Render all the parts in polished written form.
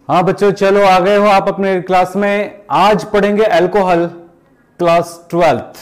हाँ बच्चों, चलो आ गए हो आप अपने क्लास में। आज पढ़ेंगे alcohol, class 12th।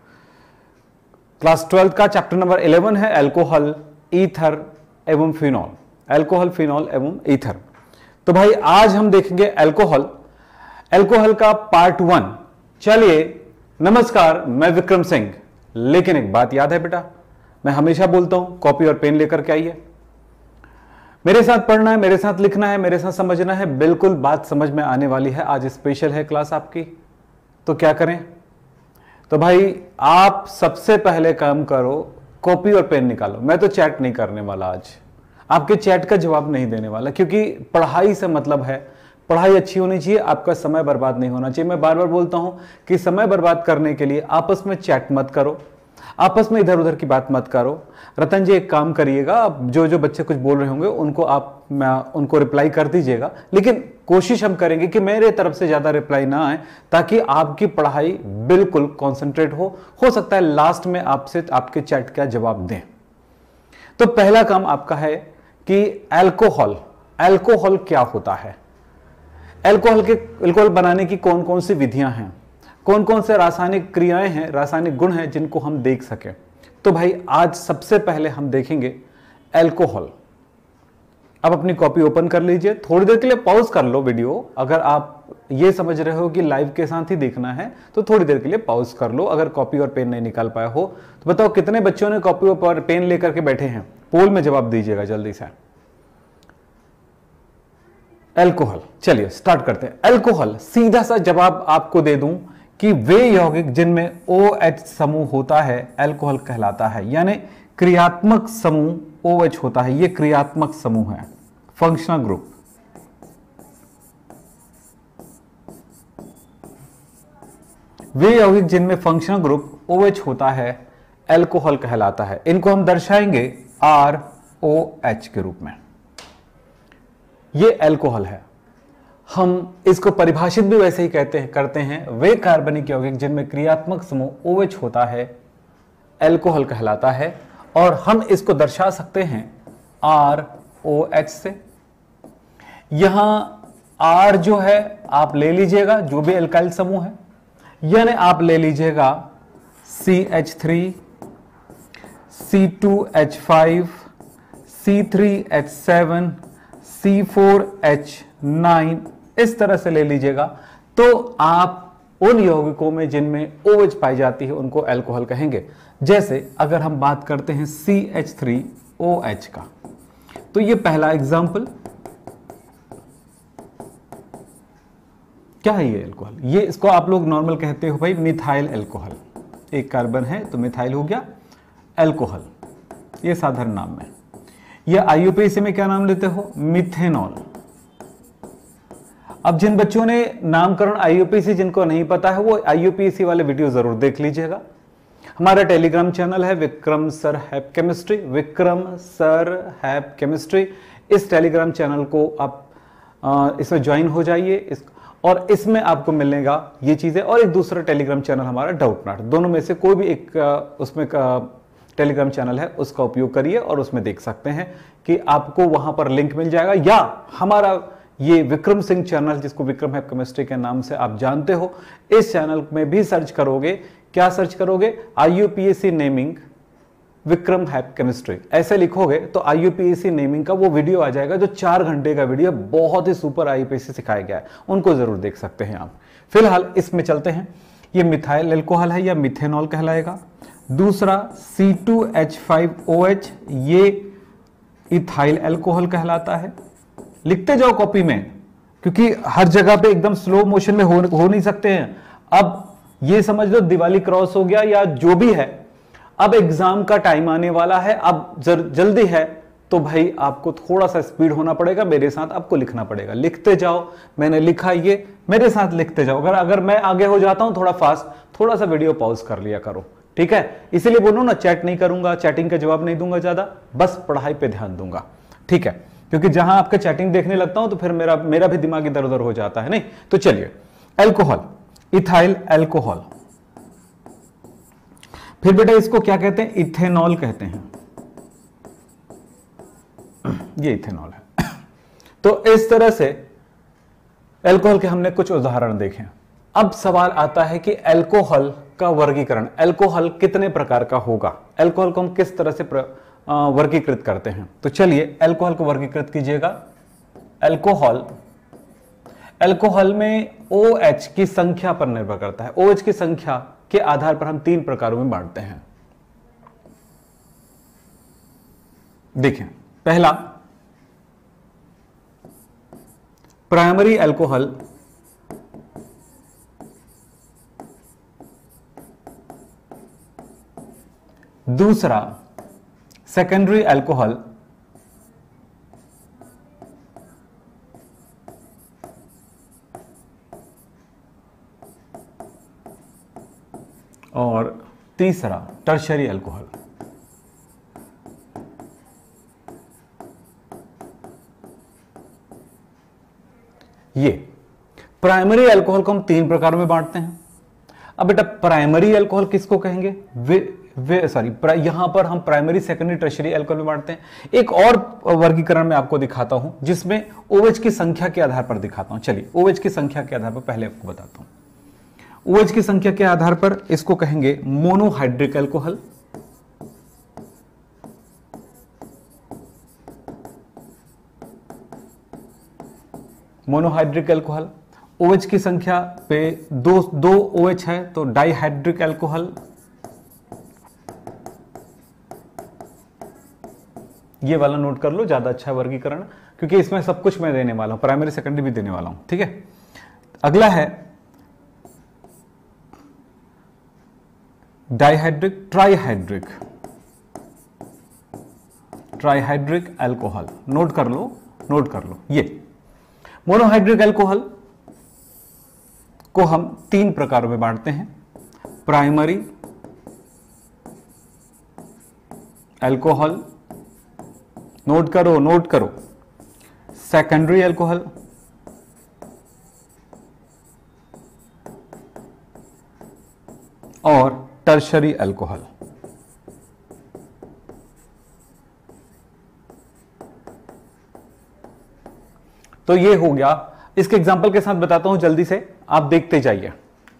Class 12th का चैप्टर नंबर 11 है अल्कोहल, ईथर एवं फिनॉल। अल्कोहल, फिनॉल एवं ईथर। तो भाई आज हम देखेंगे अल्कोहल, अल्कोहल का पार्ट 1। चलिए, नमस्कार, मैं विक्रम सिंह। लेकिन एक बात याद है बेटा, मैं हमेशा बोलता हूं कॉपी और पेन लेकर के आइए। मेरे साथ पढ़ना है, मेरे साथ लिखना है, मेरे साथ समझना है। बिल्कुल बात समझ में आने वाली है। आज स्पेशल है क्लास आपकी, तो क्या करें? तो भाई आप सबसे पहले काम करो, कॉपी और पेन निकालो। मैं तो चैट नहीं करने वाला आज, आपके चैट का जवाब नहीं देने वाला, क्योंकि पढ़ाई से मतलब है। पढ़ाई अच्छी होनी चाहिए, आपका समय बर्बाद नहीं होना चाहिए। मैं बार बार बोलता हूं कि समय बर्बाद करने के लिए आपस में चैट मत करो, आपस में इधर उधर की बात मत करो। रतन जी एक काम करिएगा, अब जो जो बच्चे कुछ बोल रहे होंगे उनको रिप्लाई कर दीजिएगा, लेकिन कोशिश हम करेंगे कि मेरे तरफ से ज्यादा रिप्लाई ना आए, ताकि आपकी पढ़ाई बिल्कुल कॉन्सेंट्रेट हो सकता है लास्ट में आपसे आपके चैट का जवाब दें। तो पहला काम आपका है कि अल्कोहल क्या होता है, अल्कोहल बनाने की कौन कौन सी विधियां हैं, कौन कौन से रासायनिक क्रियाएं हैं, रासायनिक गुण हैं जिनको हम देख सकें। तो भाई आज सबसे पहले हम देखेंगे अल्कोहल। अब अपनी कॉपी ओपन कर लीजिए, थोड़ी देर के लिए पॉज कर लो वीडियो। अगर आप ये समझ रहे हो कि लाइव के साथ ही देखना है तो थोड़ी देर के लिए पॉज कर लो। अगर कॉपी और पेन नहीं निकाल पाए हो तो बताओ कितने बच्चों ने कॉपी और पेन लेकर के बैठे हैं? पोल में जवाब दीजिएगा जल्दी से। अल्कोहल, चलिए स्टार्ट करते हैं। अल्कोहल, सीधा सा जवाब आपको दे दूं कि वे यौगिक जिनमें OH समूह होता है अल्कोहल कहलाता है। यानी क्रियात्मक समूह OH होता है, यह क्रियात्मक समूह है, फंक्शनल ग्रुप। वे यौगिक जिनमें फंक्शनल ग्रुप OH होता है अल्कोहल कहलाता है। इनको हम दर्शाएंगे ROH के रूप में। यह अल्कोहल है। हम इसको परिभाषित भी वैसे ही करते हैं, वे कार्बनिक यौगिक जिनमें क्रियात्मक समूह OH होता है अल्कोहल कहलाता है। और हम इसको दर्शा सकते हैं ROH से। यहां R जो है आप ले लीजिएगा जो भी अल्काइल समूह है, यानी आप ले लीजिएगा CH3, C2H5, C3H7, C4H9, इस तरह से ले लीजिएगा। तो आप उन यौगिकों में जिनमें OH पाई जाती है उनको अल्कोहल कहेंगे। जैसे अगर हम बात करते हैं CH3OH का, तो ये पहला एग्जाम्पल। क्या है ये अल्कोहल? ये इसको आप लोग नॉर्मल कहते हो भाई मिथाइल अल्कोहल। एक कार्बन है तो मिथाइल हो गया अल्कोहल, ये साधारण नाम है। ये IUPAC में क्या नाम लेते हो? मिथेनॉल। अब जिन बच्चों ने नामकरण IUPAC जिनको नहीं पता है वो IUPAC वाले वीडियो जरूर देख लीजिएगा। हमारा टेलीग्राम चैनल है विक्रम सर हैप केमिस्ट्री, विक्रम सर हैप केमिस्ट्री। इस टेलीग्राम चैनल को आप इसमें ज्वाइन हो जाइए और इसमें आपको मिलेगा ये चीजें। और एक दूसरा टेलीग्राम चैनल हमारा डाउटनट, दोनों में से कोई भी एक उसमें टेलीग्राम चैनल है उसका उपयोग करिए और उसमें देख सकते हैं कि आपको वहां पर लिंक मिल जाएगा। या हमारा ये विक्रम सिंह चैनल, जिसको विक्रम हैप केमिस्ट्री के नाम से आप जानते हो, इस चैनल में भी सर्च करोगे। क्या सर्च करोगे? IUPAC नेमिंग विक्रम हैप केमिस्ट्री, ऐसे लिखोगे तो IUPAC नेमिंग का वो वीडियो आ जाएगा, जो 4 घंटे का वीडियो, बहुत ही सुपर IUPAC सिखाया गया है, उनको जरूर देख सकते हैं आप। फिलहाल इसमें चलते हैं। ये मिथाइल अल्कोहल है या मिथेनॉल कहलाएगा। दूसरा C2H5OH, ये इथाइल अल्कोहल कहलाता है। लिखते जाओ कॉपी में, क्योंकि हर जगह पे एकदम स्लो मोशन में हो नहीं सकते हैं। अब ये समझ लो दिवाली क्रॉस हो गया या जो भी है, अब एग्जाम का टाइम आने वाला है, अब जल्दी है, तो भाई आपको थोड़ा सा स्पीड होना पड़ेगा, मेरे साथ आपको लिखना पड़ेगा। लिखते जाओ, मैंने लिखा ये, मेरे साथ लिखते जाओ। अगर मैं आगे हो जाता हूं थोड़ा फास्ट, थोड़ा सा वीडियो पॉज कर लिया करो, ठीक है? इसीलिए बोलो ना, चैट नहीं करूंगा, चैटिंग का जवाब नहीं दूंगा ज्यादा, बस पढ़ाई पे ध्यान दूंगा, ठीक है? क्योंकि जहां आपके चैटिंग देखने लगता हूं तो फिर मेरा भी दिमाग इधर उधर हो जाता है, नहीं? तो चलिए, अल्कोहल, इथाइल अल्कोहल। फिर बेटा इसको क्या कहते हैं? इथेनॉल कहते हैं। ये इथेनॉल है। तो इस तरह से एल्कोहल के हमने कुछ उदाहरण देखे। अब सवाल आता है कि एल्कोहल का वर्गीकरण, एल्कोहल कितने प्रकार का होगा, एल्कोहल को हम किस तरह से वर्गीकृत करते हैं। तो चलिए एल्कोहल को वर्गीकृत कीजिएगा। एल्कोहल में OH की संख्या पर निर्भर करता है। OH की संख्या के आधार पर हम 3 प्रकारों में बांटते हैं। देखिए, पहला प्राइमरी एल्कोहल, दूसरा सेकेंडरी एल्कोहल, और तीसरा टर्शरी अल्कोहल। ये प्राइमरी अल्कोहल को हम 3 प्रकारों में बांटते हैं। अब बेटा प्राइमरी अल्कोहल किसको कहेंगे, यहां पर हम प्राइमरी सेकेंडरी टर्शरी अल्कोहल में बांटते हैं। एक और वर्गीकरण में आपको दिखाता हूं जिसमें OH की संख्या के आधार पर दिखाता हूं। चलिए OH की संख्या के आधार पर पहले आपको बताता हूं। OH की संख्या के आधार पर इसको कहेंगे monohydric alcohol, monohydric alcohol. OH की संख्या पे दो OH है तो डाइहाइड्रिक अल्कोहल, ये वाला नोट कर लो, ज्यादा अच्छा वर्गीकरण, क्योंकि इसमें सब कुछ मैं देने वाला हूं, प्राइमरी सेकेंडरी भी देने वाला हूं, ठीक है। अगला है डाइहाइड्रिक ट्राइहाइड्रिक अल्कोहल, नोट कर लो। ये मोनोहाइड्रिक अल्कोहल को हम 3 प्रकारों में बांटते हैं। प्राइमरी अल्कोहल, नोट करो, सेकेंडरी अल्कोहल, और टर्शरी अल्कोहल। तो ये हो गया। इसके एग्जांपल के साथ बताता हूं जल्दी से, आप देखते जाइए।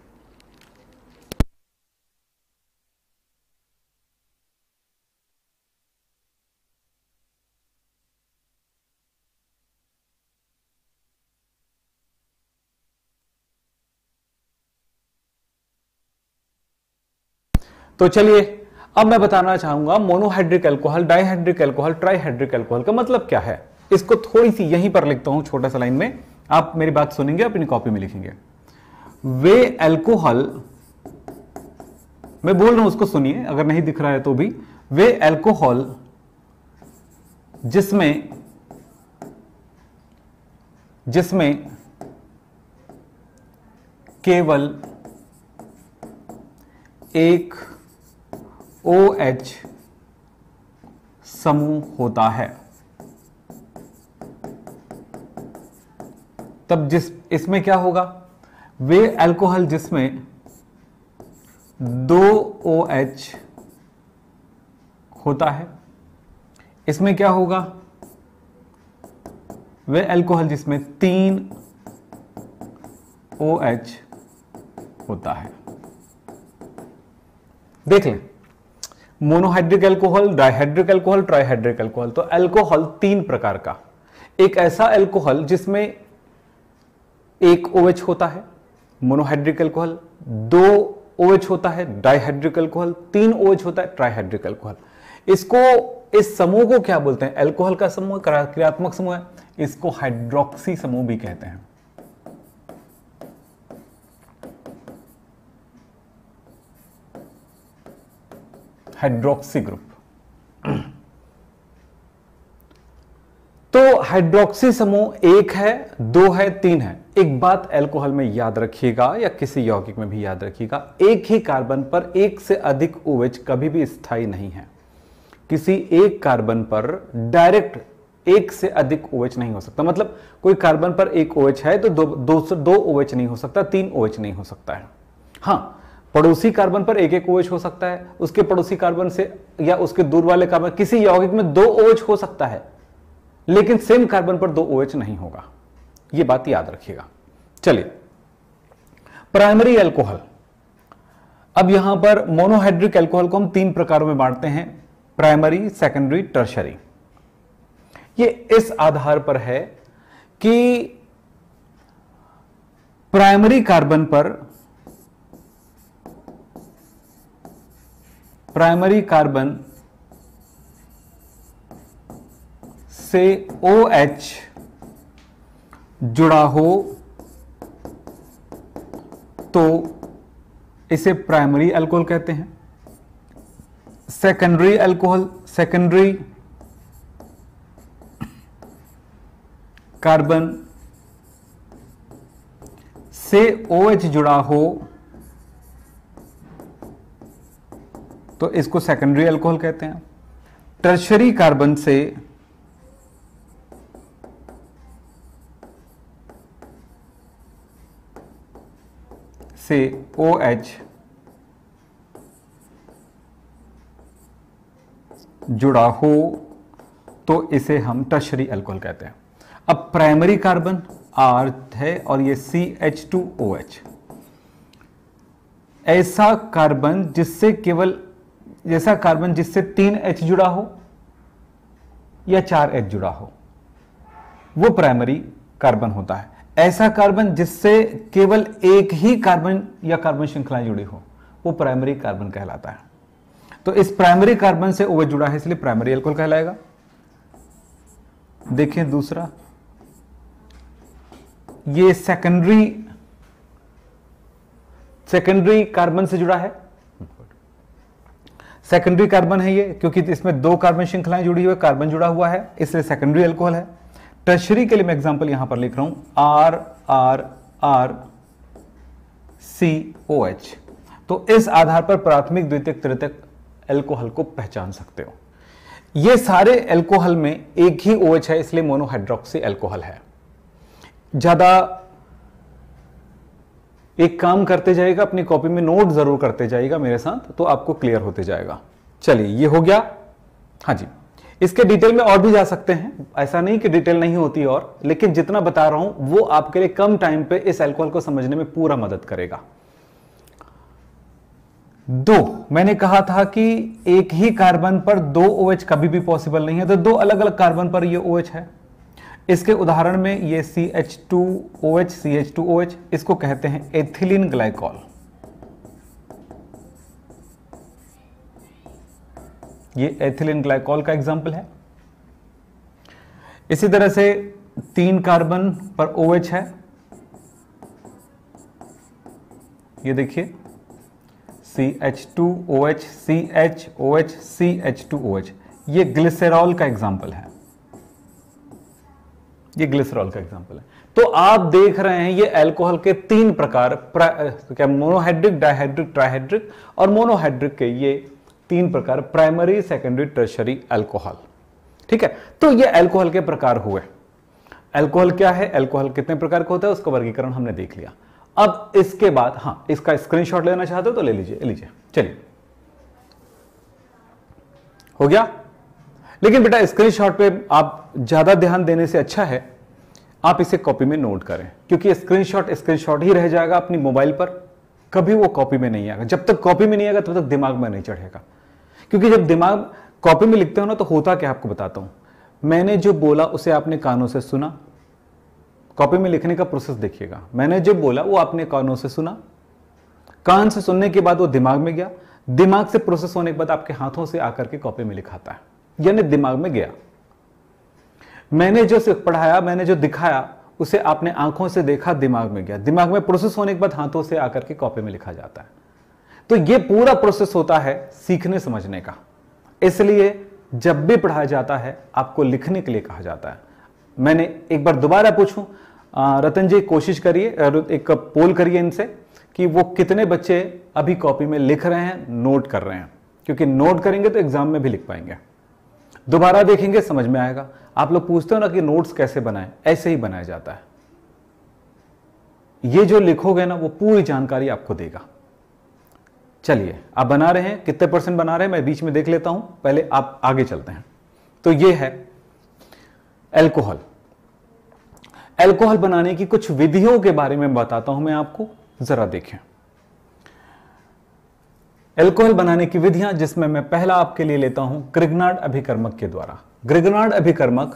तो चलिए अब मैं बताना चाहूंगा monohydric alcohol, dihydric alcohol, trihydric alcohol का मतलब क्या है। इसको थोड़ी सी यहीं पर लिखता हूं, छोटा सा लाइन में, आप मेरी बात सुनेंगे, अपनी कॉपी में लिखेंगे। वे अल्कोहल, मैं बोल रहा हूं उसको सुनिए, अगर नहीं दिख रहा है तो भी। वे अल्कोहल जिसमें केवल एक OH समूह होता है, तब इसमें क्या होगा, वे अल्कोहल जिसमें 2 OH होता है, इसमें क्या होगा, वे अल्कोहल जिसमें 3 OH होता है। देख लें, monohydric alcohol, dihydric alcohol, trihydric alcohol. तो अल्कोहल 3 प्रकार का, एक ऐसा अल्कोहल जिसमें एक OH होता है, मोनोहाइड्रिक अल्कोहल, 2 OH होता है, डाइहाइड्रिक अल्कोहल, 3 OH होता है, ट्राइहाइड्रिक अल्कोहल। इस समूह को क्या बोलते हैं, अल्कोहल का समूह क्रियात्मक समूह है, इसको हाइड्रोक्सी समूह भी कहते हैं। Hydroxy group. तो हाइड्रोक्सी समूह 1 है, 2 है, 3 है। एक बात अल्कोहल में याद रखिएगा या किसी यौगिक में भी याद रखिएगा, एक ही कार्बन पर एक से अधिक OH कभी भी स्थायी नहीं है। किसी एक कार्बन पर डायरेक्ट एक से अधिक OH नहीं हो सकता। मतलब कोई कार्बन पर एक OH है तो दो OH नहीं हो सकता, 3 OH नहीं हो सकता है। हाँ, पड़ोसी कार्बन पर एक OH हो सकता है, उसके पड़ोसी कार्बन से या उसके दूर वाले कार्बन, किसी यौगिक में 2 OH हो सकता है, लेकिन सेम कार्बन पर 2 OH नहीं होगा। यह बात याद रखिएगा। चलिए, प्राइमरी अल्कोहल। अब यहां पर मोनोहाइड्रिक अल्कोहल को हम 3 प्रकारों में बांटते हैं, प्राइमरी, सेकेंडरी, टर्शरी। ये इस आधार पर है कि प्राइमरी कार्बन से OH जुड़ा हो तो इसे प्राइमरी अल्कोहल कहते हैं। सेकेंडरी अल्कोहल, सेकेंडरी कार्बन से OH जुड़ा हो तो इसको सेकेंडरी अल्कोहल कहते हैं। टर्शरी कार्बन से OH जुड़ा हो तो इसे हम टर्शरी अल्कोहल कहते हैं। अब प्राइमरी कार्बन R है और ये CH2OH, ऐसा कार्बन जिससे 3H जुड़ा हो या 4H जुड़ा हो वो प्राइमरी कार्बन होता है। ऐसा कार्बन जिससे केवल एक ही कार्बन या कार्बन श्रृंखलाएं जुड़ी हो वो प्राइमरी कार्बन कहलाता है। तो इस प्राइमरी कार्बन से OH जुड़ा है इसलिए प्राइमरी अल्कोहल कहलाएगा। देखें दूसरा, ये सेकेंडरी कार्बन से जुड़ा है। सेकेंडरी कार्बन है ये, क्योंकि इसमें 2 कार्बन श्रृंखलाएं जुड़ी हुई है, कार्बन जुड़ा हुआ है, इसलिए सेकेंडरी अल्कोहल है। टर्शरी के लिए मैं एग्जांपल यहां पर लिख रहा हूं, RRRCOH। तो इस आधार पर प्राथमिक, द्वितीयक, तृतीयक अल्कोहल को पहचान सकते हो। ये सारे अल्कोहल में एक ही OH है इसलिए मोनोहाइड्रोक्सी अल्कोहल है। ज्यादा एक काम करते जाइएगा, अपनी कॉपी में नोट जरूर करते जाइएगा मेरे साथ, तो आपको क्लियर होते जाएगा। चलिए, ये हो गया। हाँ जी, इसके डिटेल में और भी जा सकते हैं, ऐसा नहीं कि डिटेल नहीं होती और, लेकिन जितना बता रहा हूं वो आपके लिए कम टाइम पे इस अल्कोहल को समझने में पूरा मदद करेगा। मैंने कहा था कि एक ही कार्बन पर 2 OH कभी भी पॉसिबल नहीं है, तो 2 अलग अलग कार्बन पर ये OH है। इसके उदाहरण में ये CH2OH, इसको कहते हैं एथिलीन ग्लाइकॉल। ये एथिलीन ग्लाइकॉल का एग्जाम्पल है। इसी तरह से 3 कार्बन पर OH है, ये देखिए CH2OH, CHOH, CH2OH। ये ग्लिसरॉल का एग्जाम्पल है, ये ग्लिसरॉल का एग्जाम्पल है। तो आप देख रहे हैं ये अल्कोहल के 3 प्रकार, क्या मोनोहाइड्रिक, डायहाइड्रिक, ट्राइहाइड्रिक और मोनोहाइड्रिक के ये 3 प्रकार, प्राइमरी, सेकेंडरी, टर्शरी अल्कोहल। ठीक है, तो ये अल्कोहल के प्रकार हुए। अल्कोहल क्या है, अल्कोहल कितने प्रकार का होता है, उसका वर्गीकरण हमने देख लिया। अब इसके बाद, हाँ, इसका स्क्रीनशॉट लेना चाहते हो तो ले लीजिए। चलिए, हो गया। लेकिन बेटा स्क्रीनशॉट पे आप ज्यादा ध्यान देने से अच्छा है आप इसे कॉपी में नोट करें, क्योंकि स्क्रीनशॉट ही रह जाएगा अपनी मोबाइल पर, कभी वो कॉपी में नहीं आएगा। जब तक कॉपी में नहीं आएगा तब तक दिमाग में नहीं चढ़ेगा, क्योंकि जब दिमाग कॉपी में लिखते हो ना तो होता क्या, आपको बताता हूं। मैंने जो बोला उसे आपने कानों से सुना, कॉपी में लिखने का प्रोसेस देखिएगा। मैंने जो बोला वो आपने कानों से सुना, कान से सुनने के बाद वो दिमाग में गया, दिमाग से प्रोसेस होने के बाद आपके हाथों से आकर के कॉपी में लिखाता है, यानी दिमाग में गया। मैंने जो पढ़ाया, मैंने जो दिखाया उसे आपने आंखों से देखा, दिमाग में गया, दिमाग में प्रोसेस होने के बाद हाथों से आकर के कॉपी में लिखा जाता है। तो ये पूरा प्रोसेस होता है सीखने समझने का, इसलिए जब भी पढ़ाया जाता है आपको लिखने के लिए कहा जाता है। मैंने एक बार दोबारा पूछूं, रतन जी कोशिश करिए, एक पोल करिए इनसे कि वो कितने बच्चे अभी कॉपी में लिख रहे हैं, नोट कर रहे हैं, क्योंकि नोट करेंगे तो एग्जाम में भी लिख पाएंगे। दोबारा देखेंगे समझ में आएगा। आप लोग पूछते हो ना कि नोट्स कैसे बनाएं, ऐसे ही बनाया जाता है। ये जो लिखोगे ना वो पूरी जानकारी आपको देगा। चलिए, आप बना रहे हैं, कितने % बना रहे हैं मैं बीच में देख लेता हूं, पहले आप आगे चलते हैं। तो ये है अल्कोहल। अल्कोहल बनाने की कुछ विधियों के बारे में बताता हूं मैं आपको, जरा देखें। अल्कोहल बनाने की विधियां, जिसमें मैं पहला आपके लिए लेता हूं ग्रिग्नार्ड अभिकर्मक के द्वारा। ग्रिग्नार्ड अभिकर्मक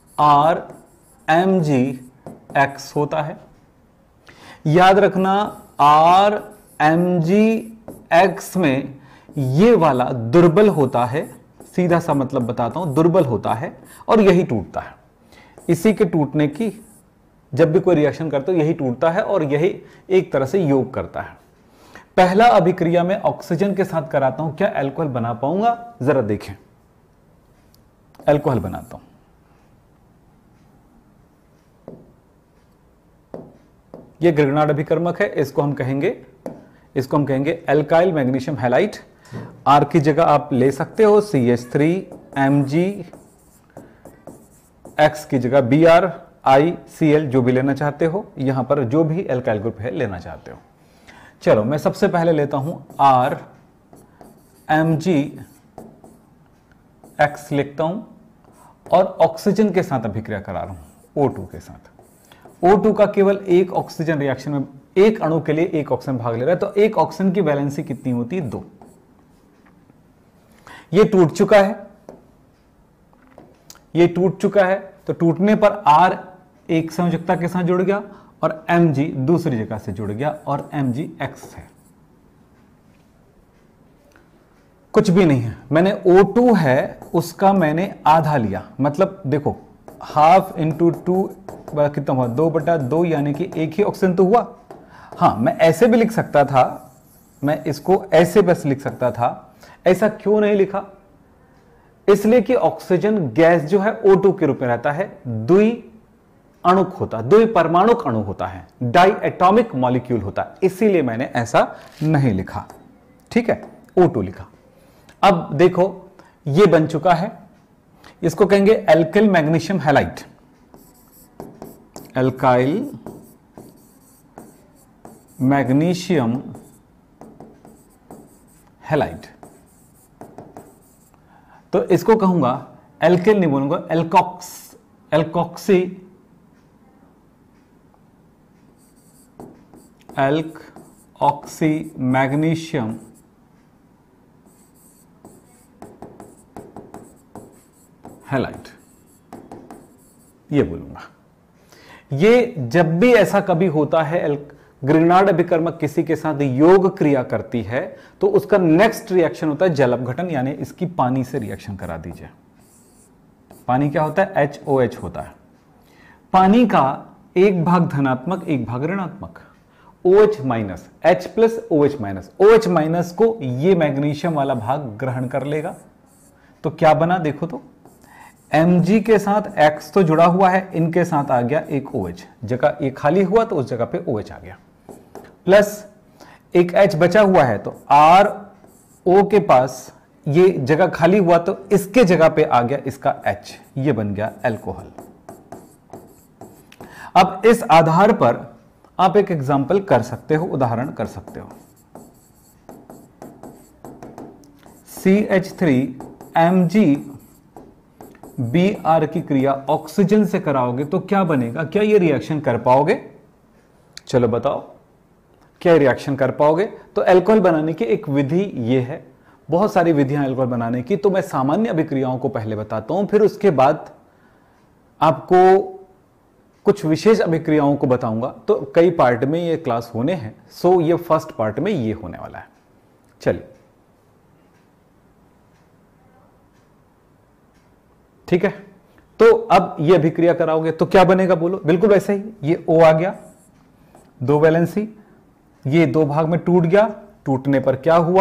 RMgX होता है। याद रखना, RMgX में ये वाला दुर्बल होता है, सीधा सा मतलब बताता हूं, दुर्बल होता है और यही टूटता है। इसी के टूटने की, जब भी कोई रिएक्शन करते हो यही टूटता है और यही एक तरह से योग करता है। पहला अभिक्रिया में ऑक्सीजन के साथ कराता हूं, क्या अल्कोहल बना पाऊंगा? जरा देखें, अल्कोहल बनाता हूं। यह ग्रिग्नार्ड अभिकर्मक है, इसको हम कहेंगे अल्काइल मैग्नीशियम हैलाइड। R की जगह आप ले सकते हो CH3, Mg, X की जगह Br, ICl, जो भी लेना चाहते हो, यहां पर जो भी अल्काइल ग्रुप है लेना चाहते हो। चलो मैं सबसे पहले लेता हूं RMgX लिखता हूं और ऑक्सीजन के साथ अभिक्रिया करा रहा हूं, O2 के साथ। O2 का केवल एक ऑक्सीजन रिएक्शन में, एक अणु के लिए एक ऑक्सीजन भाग ले रहा है, तो एक ऑक्सीजन की वैलेंसी कितनी होती है? 2। ये टूट चुका है, तो टूटने पर R एक संयोजकता के साथ जुड़ गया और Mg दूसरी जगह से जुड़ गया और MgX है। कुछ भी नहीं है, मैंने O2 है उसका मैंने आधा लिया, मतलब देखो हाफ इंटू 2 कितना हुआ? 2/2, यानी कि एक ही ऑक्सीजन तो हुआ। हाँ, मैं ऐसे भी लिख सकता था, मैं इसको ऐसे बस लिख सकता था। ऐसा क्यों नहीं लिखा? इसलिए कि ऑक्सीजन गैस जो है O2 के रूप में रहता है, द्विअणुक होता, द्विपरमाणुक अणु होता है, डाई एटॉमिक मॉलिक्यूल होता है, इसीलिए मैंने ऐसा नहीं लिखा। ठीक है, O2 लिखा। अब देखो ये बन चुका है, इसको कहेंगे alkyl magnesium halide. Alkyl magnesium halide, तो इसको कहूंगा एल्किल नहीं बोलूंगा, एल्कऑक्सी मैग्नीशियम हैलाइड, ये बोलूंगा। ये जब भी ऐसा कभी होता है, ग्रिग्नार्ड अभिकर्मक किसी के साथ योग क्रिया करती है, तो उसका नेक्स्ट रिएक्शन होता है जल अपघटन, यानी इसकी पानी से रिएक्शन करा दीजिए। पानी क्या होता है? HOH होता है। पानी का एक भाग धनात्मक, एक भाग ऋणात्मक, OH minus, H plus OH minus. OH minus को ये मैग्नीशियम वाला भाग ग्रहण कर लेगा, तो क्या बना देखो तो, Mg के साथ X तो जुड़ा हुआ है, इनके साथ आ गया एक OH, जगह ये खाली हुआ तो उस जगह पे OH आ गया, प्लस एक H बचा हुआ है, तो RO के पास ये जगह खाली हुआ तो इसके जगह पे आ गया इसका H, ये बन गया अल्कोहल। अब इस आधार पर आप एक एग्जांपल कर सकते हो, उदाहरण कर सकते हो। CH3Mg की क्रिया ऑक्सीजन से कराओगे तो क्या बनेगा? क्या ये रिएक्शन कर पाओगे? चलो बताओ, क्या रिएक्शन कर पाओगे? तो अल्कोहल बनाने की एक विधि ये है, बहुत सारी विधियां अल्कोहल बनाने की, तो मैं सामान्य अभिक्रियाओं को पहले बताता हूं, फिर उसके बाद आपको कुछ विशेष अभिक्रियाओं को बताऊंगा। तो कई पार्ट में ये क्लास होने हैं, सो ये फर्स्ट पार्ट में ये होने वाला है। चलिए ठीक है, तो अब ये अभिक्रिया कराओगे तो क्या बनेगा बोलो? बिल्कुल वैसे ही, ये O आ गया, 2 वैलेंसी, ये 2 भाग में टूट गया, टूटने पर क्या हुआ?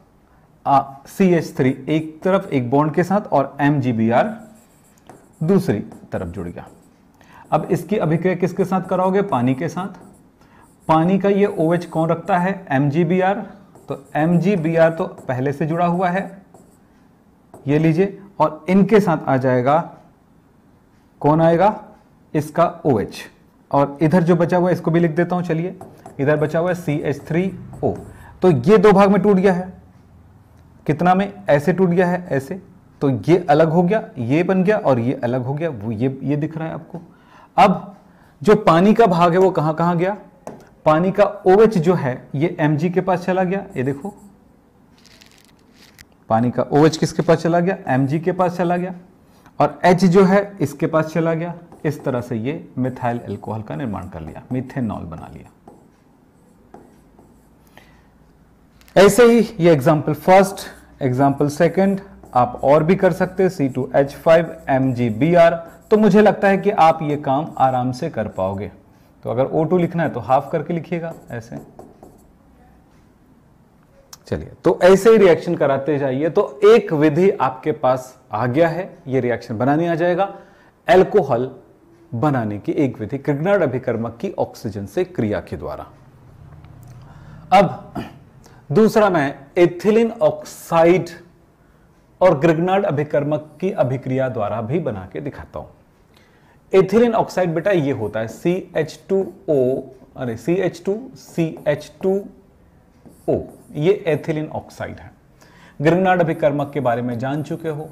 CH3 एक तरफ एक बॉन्ड के साथ और MgBr दूसरी तरफ जुड़ गया। अब इसकी अभिक्रिया किसके साथ कराओगे? पानी के साथ। पानी का ये OH कौन रखता है? MgBr, तो MgBr तो पहले से जुड़ा हुआ है, ये लीजिए, और इनके साथ आ जाएगा, कौन आएगा? इसका OH, और इधर जो बचा हुआ है इसको भी लिख देता हूं, चलिए, इधर बचा हुआ है CH3O, तो ये 2 भाग में टूट गया है, कितना में? ऐसे टूट गया है, ऐसे, तो ये अलग हो गया, ये बन गया, और ये अलग हो गया, वो ये दिख रहा है आपको। अब जो पानी का भाग है वो कहां कहां गया, पानी का OH जो है ये Mg के पास चला गया, ये देखो पानी का OH किसके पास चला गया, Mg के पास चला गया, और H जो है इसके पास चला गया। इस तरह से ये मिथाइल अल्कोहल का निर्माण कर लिया, मिथेनॉल बना लिया। ऐसे ही ये एग्जाम्पल फर्स्ट, एग्जाम्पल सेकंड आप और भी कर सकते हैं, C2H5MgBr। तो मुझे लगता है कि आप ये काम आराम से कर पाओगे। तो अगर O2 लिखना है तो हाफ करके लिखिएगा ऐसे। चलिए, तो ऐसे ही रिएक्शन कराते जाइए। तो एक विधि आपके पास आ गया है, ये रिएक्शन बनानी आ जाएगा। अल्कोहल बनाने की एक विधि ग्रिग्नार्ड अभिकर्मक की ऑक्सीजन से क्रिया के द्वारा। अब दूसरा मैं एथिलीन ऑक्साइड और ग्रिग्नार्ड अभिकर्मक की अभिक्रिया द्वारा भी बना के दिखाता हूं। एथिलीन ऑक्साइड बेटा ये होता है CH2O, ये एथिलीन ऑक्साइड है। ग्रिग्नार्ड अभिकर्मक के बारे में जान चुके हो।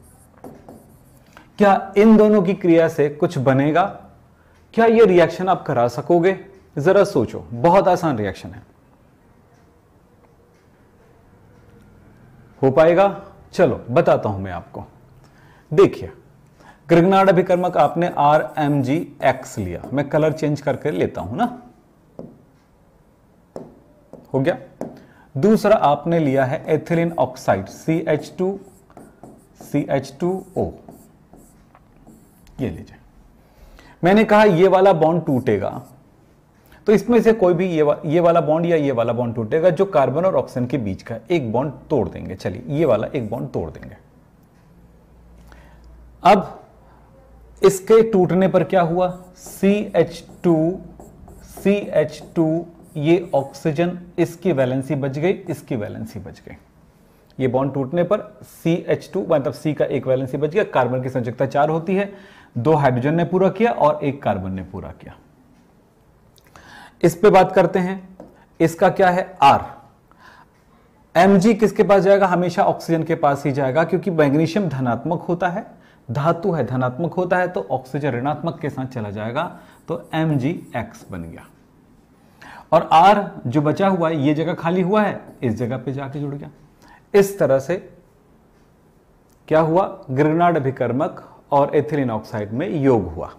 क्या इन दोनों की क्रिया से कुछ बनेगा? क्या ये रिएक्शन आप करा सकोगे? जरा सोचो, बहुत आसान रिएक्शन है। हो पाएगा? चलो बताता हूं मैं आपको। देखिए, ग्रिग्नार्ड अभिकर्मक आपने RMgX लिया, मैं कलर चेंज करके लेता हूं ना, हो गया। दूसरा आपने लिया है एथिलीन ऑक्साइड CH2O, ये लीजिए। मैंने कहा ये वाला बॉन्ड टूटेगा, तो इसमें से कोई भी ये वाला बॉन्ड या ये वाला बॉन्ड टूटेगा जो कार्बन और ऑक्सीजन के बीच का, एक बॉन्ड तोड़ देंगे। चलिए, ये वाला एक बॉन्ड तोड़ देंगे। अब इसके टूटने पर क्या हुआ, CH2 ये ऑक्सीजन, इसकी वैलेंसी बच गई, इसकी वैलेंसी बच गई। ये बॉन्ड टूटने पर CH2 मतलब C का एक वैलेंसी बच गया। कार्बन की संयोजकता 4 होती है, 2 हाइड्रोजन ने पूरा किया और 1 कार्बन ने पूरा किया। इस पे बात करते हैं। इसका क्या है, R। Mg किसके पास जाएगा, हमेशा ऑक्सीजन के पास ही जाएगा, क्योंकि मैग्नीशियम धनात्मक होता है, धातु है, धनात्मक होता है, तो ऑक्सीजन ऋणात्मक के साथ चला जाएगा, तो Mgx बन गया। और R जो बचा हुआ है, ये जगह खाली हुआ है, इस जगह पे जाके जुड़ गया। इस तरह से क्या हुआ, ग्रिग्नार्ड अभिकर्मक और एथिलीन ऑक्साइड में योग हुआ।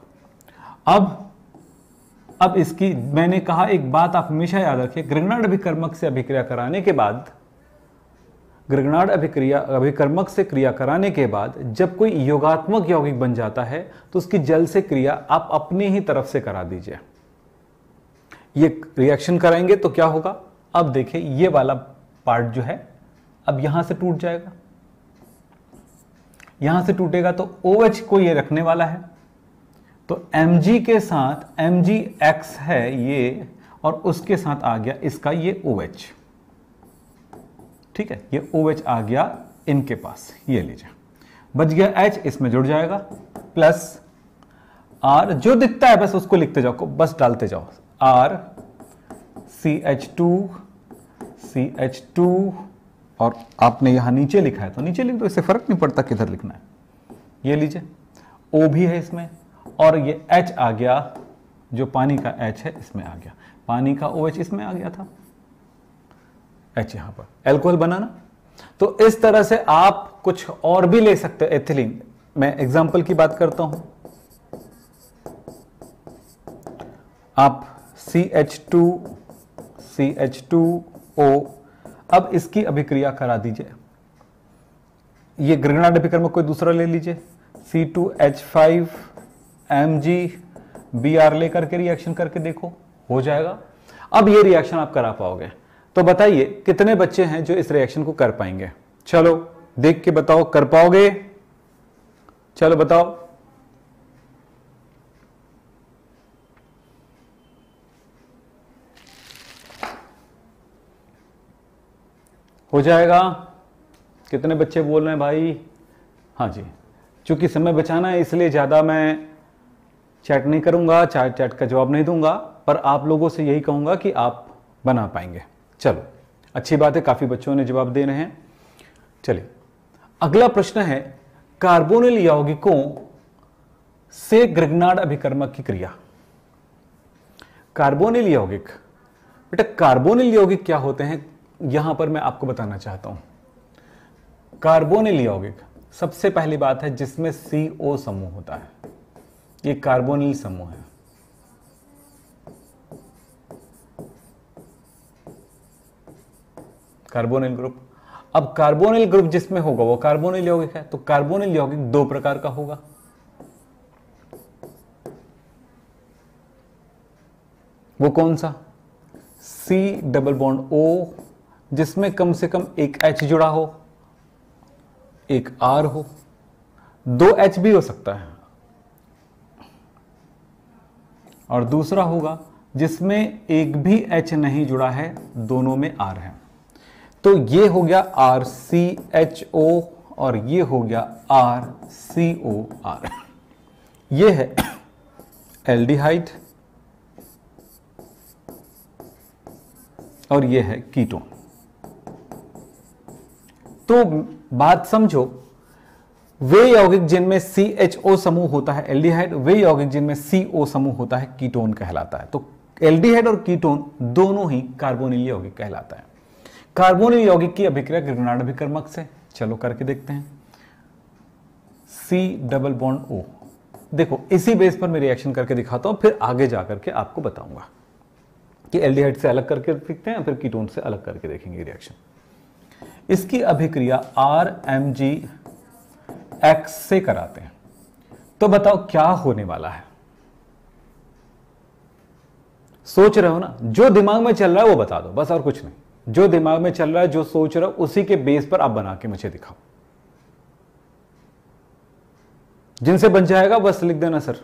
अब इसकी मैंने कहा एक बात आप हमेशा याद रखिए, ग्रिग्नार्ड अभिकर्मक से अभिक्रिया कराने के बाद, ग्रिग्नार्ड अभिकर्मक से क्रिया कराने के बाद जब कोई योगात्मक यौगिक बन जाता है तो उसकी जल से क्रिया आप अपनी ही तरफ से करा दीजिए। ये रिएक्शन कराएंगे तो क्या होगा, अब देखिए ये वाला पार्ट जो है अब यहां से टूट जाएगा, यहां से टूटेगा तो OH को ये रखने वाला है, तो Mg के साथ Mgx है ये, और उसके साथ आ गया इसका ये OH। ठीक है, ये OH आ गया इनके पास, ये लीजिए, बच गया H, इसमें जुड़ जाएगा, प्लस R जो दिखता है बस उसको लिखते जाओ, बस डालते जाओ, R CH2 और आपने यहां नीचे लिखा है तो नीचे लिख दो, इससे फर्क नहीं पड़ता किधर लिखना है। ये लीजिए, O भी है इसमें, और ये H आ गया, जो पानी का H है इसमें आ गया, पानी का OH इसमें आ गया था, H यहां पर, अल्कोहल बनाना। तो इस तरह से आप कुछ और भी ले सकते हो एथिलीन। मैं एग्जांपल की बात करता हूं, आप CH2O, अब इसकी अभिक्रिया करा दीजिए। ये ग्रिग्नार्ड अभिकर्मक कोई दूसरा ले लीजिए, C2H5MgBr लेकर के रिएक्शन करके देखो, हो जाएगा। अब ये रिएक्शन आप करा पाओगे। तो बताइए कितने बच्चे हैं जो इस रिएक्शन को कर पाएंगे? चलो देख के बताओ, कर पाओगे? चलो बताओ। हो जाएगा? कितने बच्चे बोल रहे हैं भाई? हाँ जी, चूंकि समय बचाना है इसलिए ज़्यादा मैं चैट नहीं करूंगा, चैट का जवाब नहीं दूंगा, पर आप लोगों से यही कहूंगा कि आप बना पाएंगे। चलो अच्छी बात है, काफ़ी बच्चों ने जवाब दे रहे हैं। चलिए अगला प्रश्न है, कार्बोनिल यौगिकों से ग्रिग्नार्ड अभिकर्मक की क्रिया। कार्बोनिल यौगिक, बेटा कार्बोनिल यौगिक क्या होते हैं यहां पर मैं आपको बताना चाहता हूं। कार्बोनिल यौगिक सबसे पहली बात है जिसमें CO समूह होता है, ये कार्बोनिल समूह है। Carbonyl group. अब कार्बोनिल ग्रुप जिसमें होगा वो कार्बोनिल यौगिक है। तो कार्बोनिल यौगिक दो प्रकार का होगा, वो कौन सा? C डबल बॉन्ड O, जिसमें कम से कम एक H जुड़ा हो, एक R हो, दो H भी हो सकता है, और दूसरा होगा जिसमें एक भी H नहीं जुड़ा है, दोनों में R है। तो ये हो गया RCHO और ये हो गया RCOR। ये है एल्डिहाइड और ये है कीटोन। तो बात समझो, वे यौगिक जिनमें CHO समूह होता है एल्डिहाइड, वे यौगिक जिनमें CO समूह होता है कीटोन कहलाता है। तो एल्डिहाइड और कीटोन दोनों ही कार्बोनिल यौगिक कहलाता है। कार्बोनिल यौगिक की अभिक्रिया ग्रिग्नार्ड अभिकर्मक से, चलो करके देखते हैं। C डबल बॉन्ड O, देखो इसी बेस पर मैं रिएक्शन करके दिखाता हूं, फिर आगे जाकर के आपको बताऊंगा कि एल्डिहाइड से अलग करके देखते हैं, फिर कीटोन से अलग करके देखेंगे रिएक्शन। इसकी अभिक्रिया RMgX से कराते हैं। तो बताओ क्या होने वाला है? सोच रहे हो ना? जो दिमाग में चल रहा है वो बता दो, बस और कुछ नहीं। जो दिमाग में चल रहा है, जो सोच रहा हो, उसी के बेस पर आप बना के मुझे दिखाओ। जिनसे बन जाएगा बस लिख देना सर,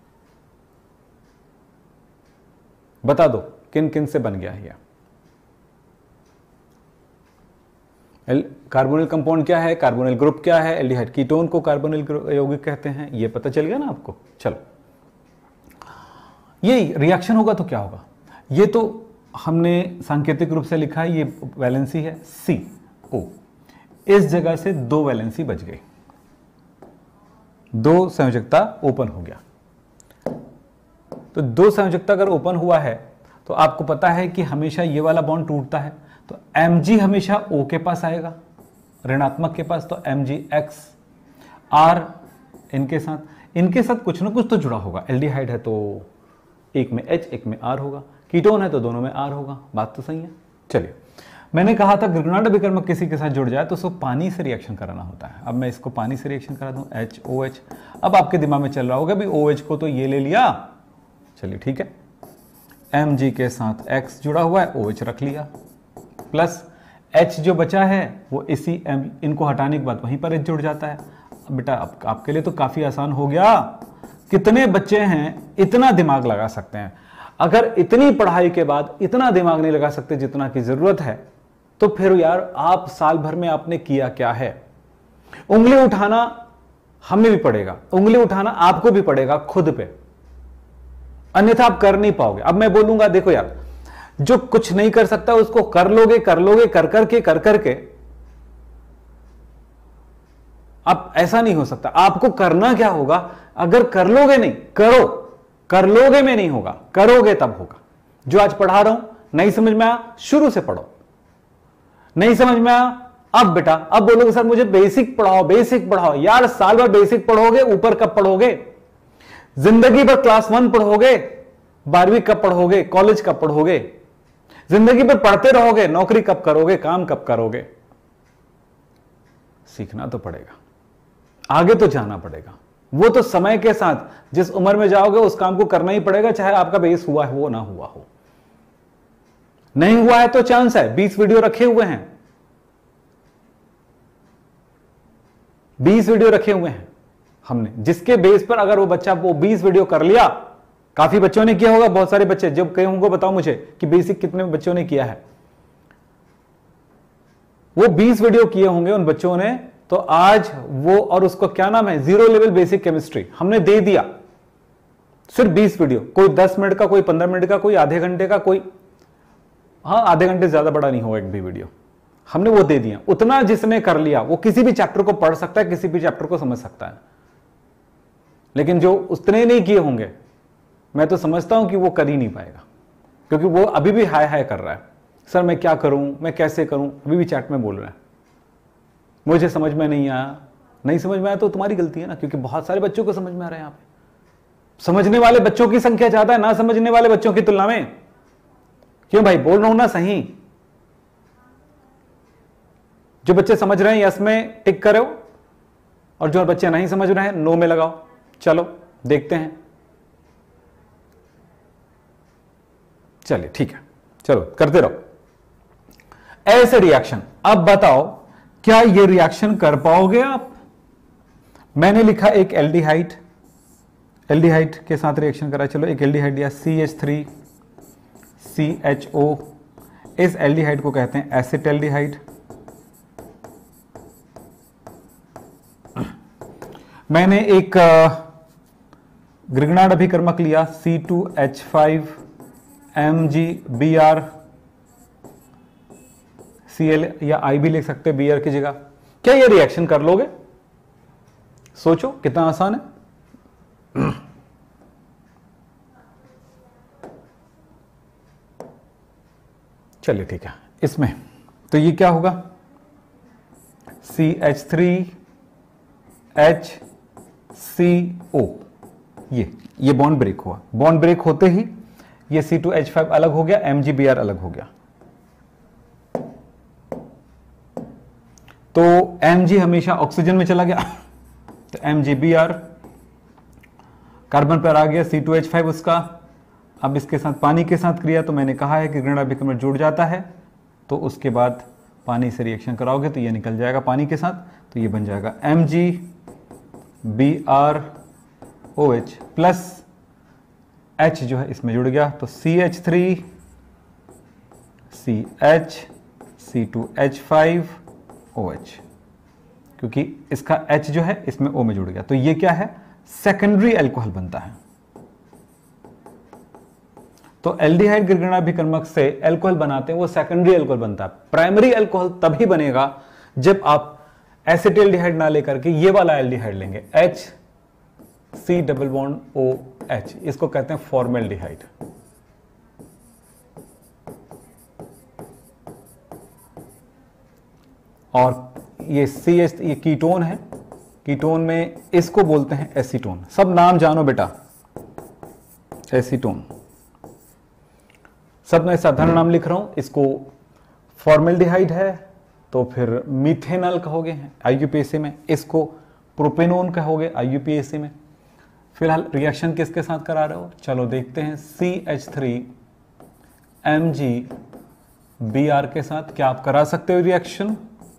बता दो किन किन से बन गया है। कार्बोनिल कंपाउंड क्या है, कार्बोनिल ग्रुप क्या है, एल्डिहाइड कीटोन को कार्बोनिल यौगिक कहते हैं, ये पता चल गया ना आपको। चलो ये रिएक्शन होगा तो क्या होगा? ये तो हमने सांकेतिक रूप से लिखा है, ये वैलेंसी है CO, इस जगह से दो वैलेंसी बच गई, दो संयोजकता ओपन हो गया। तो दो संयोजकता अगर ओपन हुआ है तो आपको पता है कि हमेशा ये वाला बॉन्ड टूटता है, तो Mg हमेशा O के पास आएगा, ऋणात्मक के पास, तो MgX, R इनके साथ कुछ ना कुछ तो जुड़ा होगा। एल्डिहाइड है तो एक में H एक में R होगा, कीटोन है तो दोनों में R होगा। बात तो सही है। चलिए, मैंने कहा था ग्रिग्नार्ड अभिकर्मक किसी के साथ जुड़ जाए तो उसको पानी से रिएक्शन कराना होता है। अब मैं इसको पानी से रिएक्शन करा दूं, HOH। अब आपके दिमाग में चल रहा होगा भी OH को तो ये ले लिया, चलिए ठीक है, Mg के साथ X जुड़ा हुआ है, OH रख लिया, प्लस H जो बचा है वो इसी इनको हटाने के बाद वहीं पर H जुड़ जाता है। अब बेटा आपके लिए तो काफी आसान हो गया। कितने बच्चे हैं इतना दिमाग लगा सकते हैं? अगर इतनी पढ़ाई के बाद इतना दिमाग नहीं लगा सकते जितना की जरूरत है, तो फिर यार आप साल भर में आपने किया क्या है? उंगली उठाना हमें भी पड़ेगा, उंगली उठाना आपको भी पड़ेगा खुद पे, अन्यथा आप कर नहीं पाओगे। अब मैं बोलूंगा देखो यार, जो कुछ नहीं कर सकता उसको कर लोगे कर करके अब ऐसा नहीं हो सकता। आपको करना क्या होगा? अगर कर लोगे नहीं, करो, कर लोगे में नहीं होगा, करोगे तब होगा। जो आज पढ़ा रहा हूं, नहीं समझ में आया शुरू से पढ़ो, नहीं समझ में आया अब बेटा अब बोलोगे सर मुझे बेसिक पढ़ाओ, बेसिक पढ़ाओ। यार साल भर बेसिक पढ़ोगे, ऊपर कब पढ़ोगे? जिंदगी भर क्लास 1 पढ़ोगे, 12वीं कब पढ़ोगे, कॉलेज कब पढ़ोगे? जिंदगी भर पढ़ते रहोगे, नौकरी कब करोगे, काम कब करोगे? सीखना तो पड़ेगा, आगे तो जाना पड़ेगा। वो तो समय के साथ जिस उम्र में जाओगे उस काम को करना ही पड़ेगा, चाहे आपका बेस हुआ हो ना हुआ हो। नहीं हुआ है तो चांस है, 20 वीडियो रखे हुए हैं, 20 वीडियो रखे हुए हैं हमने, जिसके बेस पर अगर वो बच्चा वो 20 वीडियो कर लिया, काफी बच्चों ने किया होगा, बहुत सारे बच्चे, जब कहे होंगे बताओ मुझे कि बेसिक कितने बच्चों ने किया है। वो 20 वीडियो किए होंगे उन बच्चों ने, तो आज वो, और उसको क्या नाम है, 0 लेवल बेसिक केमिस्ट्री हमने दे दिया। सिर्फ 20 वीडियो, कोई 10 मिनट का, कोई 15 मिनट का, कोई आधे घंटे का, कोई हाँ आधे घंटे ज्यादा बड़ा नहीं होगा एक भी वीडियो, हमने वो दे दिया। उतना जिसने कर लिया वो किसी भी चैप्टर को पढ़ सकता है, किसी भी चैप्टर को समझ सकता है। लेकिन जो उतने नहीं किए होंगे, मैं तो समझता हूं कि वो कर ही नहीं पाएगा। क्योंकि वो अभी भी हाय हाय कर रहा है, सर मैं क्या करूं, मैं कैसे करूं, अभी भी चैट में बोल रहा है, मुझे समझ में नहीं आया। नहीं समझ में आया तो तुम्हारी गलती है ना, क्योंकि बहुत सारे बच्चों को समझ में आ रहा है। यहाँ पे समझने वाले बच्चों की संख्या ज्यादा है ना समझने वाले बच्चों की तुलना में। क्यों भाई, बोल रहा हूं ना सही। जो बच्चे समझ रहे हैं यस में टिक करो, और जो बच्चे नहीं समझ रहे हैं नो में लगाओ। चलो देखते हैं। चलिए ठीक है, चलो करते रहो ऐसे रिएक्शन। अब बताओ क्या ये रिएक्शन कर पाओगे आप? मैंने लिखा एक एल्डिहाइड, एल्डिहाइड के साथ रिएक्शन करा। चलो एक एल्डिहाइड दिया CH3 CHO। इस एल्डिहाइड को कहते हैं एसिटल्डिहाइड। मैंने एक ग्रिग्नार्ड अभिकर्मक लिया C2H5 MgBr Cl, या I भी लिख सकते Br की जगह। क्या ये रिएक्शन कर लोगे? सोचो कितना आसान है। चलिए ठीक है, इसमें तो ये क्या होगा CH3HCO। ये बॉन्ड ब्रेक हुआ। बॉन्ड ब्रेक होते ही ये C2H5 अलग हो गया, MgBr अलग हो गया। तो Mg हमेशा ऑक्सीजन में चला गया, तो MgBr कार्बन पर आ गया C2H5 उसका। अब इसके साथ पानी के साथ क्रिया, तो मैंने कहा है कि ग्रिग्नार्ड अभिकर्मक जुड़ जाता है, तो उसके बाद पानी से रिएक्शन कराओगे तो ये निकल जाएगा पानी के साथ, तो ये बन जाएगा MgBrOH प्लस H जो है इसमें जुड़ गया, तो CH3CH C2H5OH, क्योंकि इसका H जो है इसमें O में जुड़ गया, तो ये क्या है सेकेंडरी अल्कोहल बनता है। तो एल्डिहाइड ग्रिग्नार्ड अभिकर्मक से अल्कोहल बनाते हैं, वो सेकेंडरी अल्कोहल बनता है। प्राइमरी अल्कोहल तभी बनेगा जब आप एसिटल्डिहाइड ना लेकर के ये वाला एल्डिहाइड लेंगे, HC⋯OH, इसको कहते हैं फॉर्मेल्डिहाइड। और ये CH ये कीटोन है, कीटोन में इसको बोलते हैं एसीटोन। सब नाम जानो बेटा, एसीटोन सब मैं साधारण नाम लिख रहा हूं। इसको फॉर्मेल्डिहाइड है तो फिर मीथेनॉल कहोगे IUPAC में, इसको प्रोपेनोन कहोगे IUPAC में। फिलहाल रिएक्शन किसके साथ करा रहे हो, चलो देखते हैं। CH3MgBr के साथ क्या आप करा सकते हो रिएक्शन?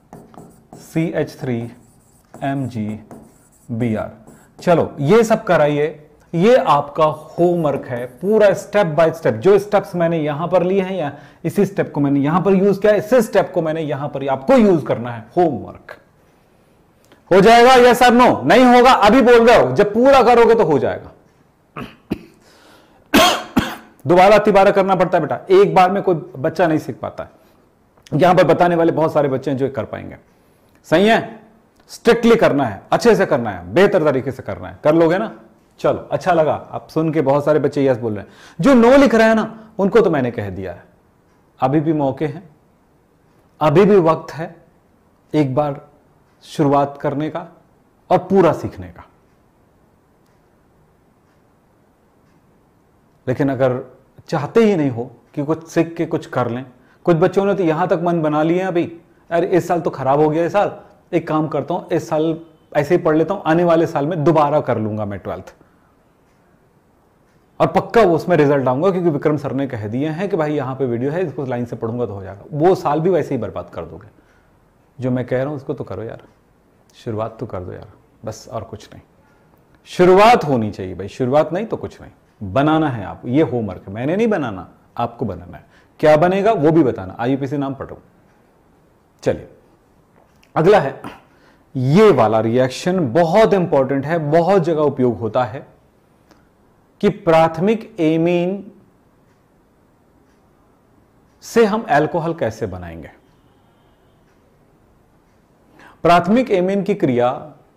CH3MgBr, चलो ये सब कराइए। ये आपका होमवर्क है पूरा, स्टेप बाय स्टेप। जो स्टेप्स मैंने यहां पर लिए हैं या इसी स्टेप को मैंने यहां पर यूज किया, इसी स्टेप को मैंने यहां पर आपको यूज करना है। होमवर्क हो जाएगा या सर नो? नहीं होगा अभी बोल रहे हो, जब पूरा करोगे तो हो जाएगा। दोबारा तिबारा करना पड़ता है बेटा, एक बार में कोई बच्चा नहीं सीख पाता है। यहां पर बताने वाले बहुत सारे बच्चे हैं जो कर पाएंगे। सही है, स्ट्रिक्टली करना है, अच्छे से करना है, बेहतर तरीके से करना है। कर लोगे ना? चलो अच्छा लगा, आप सुन के बहुत सारे बच्चे यस बोल रहे हैं। जो नो लिख रहे हैं ना, उनको तो मैंने कह दिया है, अभी भी मौके हैं, अभी भी वक्त है एक बार शुरुआत करने का और पूरा सीखने का। लेकिन अगर चाहते ही नहीं हो कि कुछ सीख के कुछ कर लें, कुछ बच्चों ने तो यहां तक मन बना लिए हैं अभी, अरे इस साल तो खराब हो गया, इस साल एक काम करता हूं, इस साल ऐसे ही पढ़ लेता हूं, आने वाले साल में दोबारा कर लूंगा मैं 12th, और पक्का वो उसमें रिजल्ट आऊंगा, क्योंकि विक्रम सर ने कह दिए हैं कि भाई यहां पे वीडियो है, इसको लाइन से पढ़ूंगा तो हो जाएगा। वो साल भी वैसे ही बर्बाद कर दोगे। जो मैं कह रहा हूं उसको तो करो यार, शुरुआत तो कर दो यार, बस और कुछ नहीं। शुरुआत होनी चाहिए भाई, शुरुआत नहीं तो कुछ नहीं। बनाना है आप, ये होमवर्क है, मैंने नहीं बनाना, आपको बनाना है। क्या बनेगा वो भी बताना, IUPAC नाम पढ़ो। चलिए अगला है, ये वाला रिएक्शन बहुत इंपॉर्टेंट है, बहुत जगह उपयोग होता है कि प्राथमिक एमीन से हम अल्कोहल कैसे बनाएंगे। प्राथमिक एमीन की क्रिया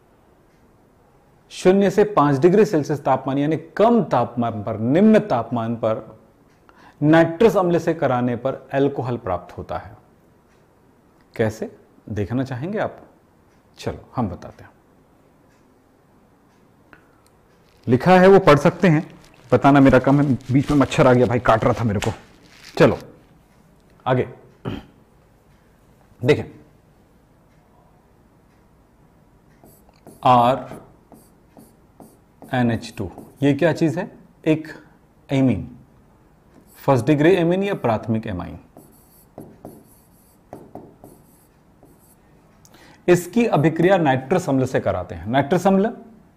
0 से 5 डिग्री सेल्सियस तापमान यानी कम तापमान पर, निम्न तापमान पर नाइट्रस अम्ल से कराने पर अल्कोहल प्राप्त होता है। कैसे देखना चाहेंगे आप? चलो हम बताते हैं। लिखा है वो पढ़ सकते हैं, बताना मेरा काम है। बीच में मच्छर आ गया भाई, काट रहा था मेरे को। चलो आगे देखें। RNH2 ये क्या चीज है? एक एमीन, फर्स्ट डिग्री एमीन या प्राथमिक एमाइन। इसकी अभिक्रिया नाइट्रस अम्ल से कराते हैं। नाइट्रस अम्ल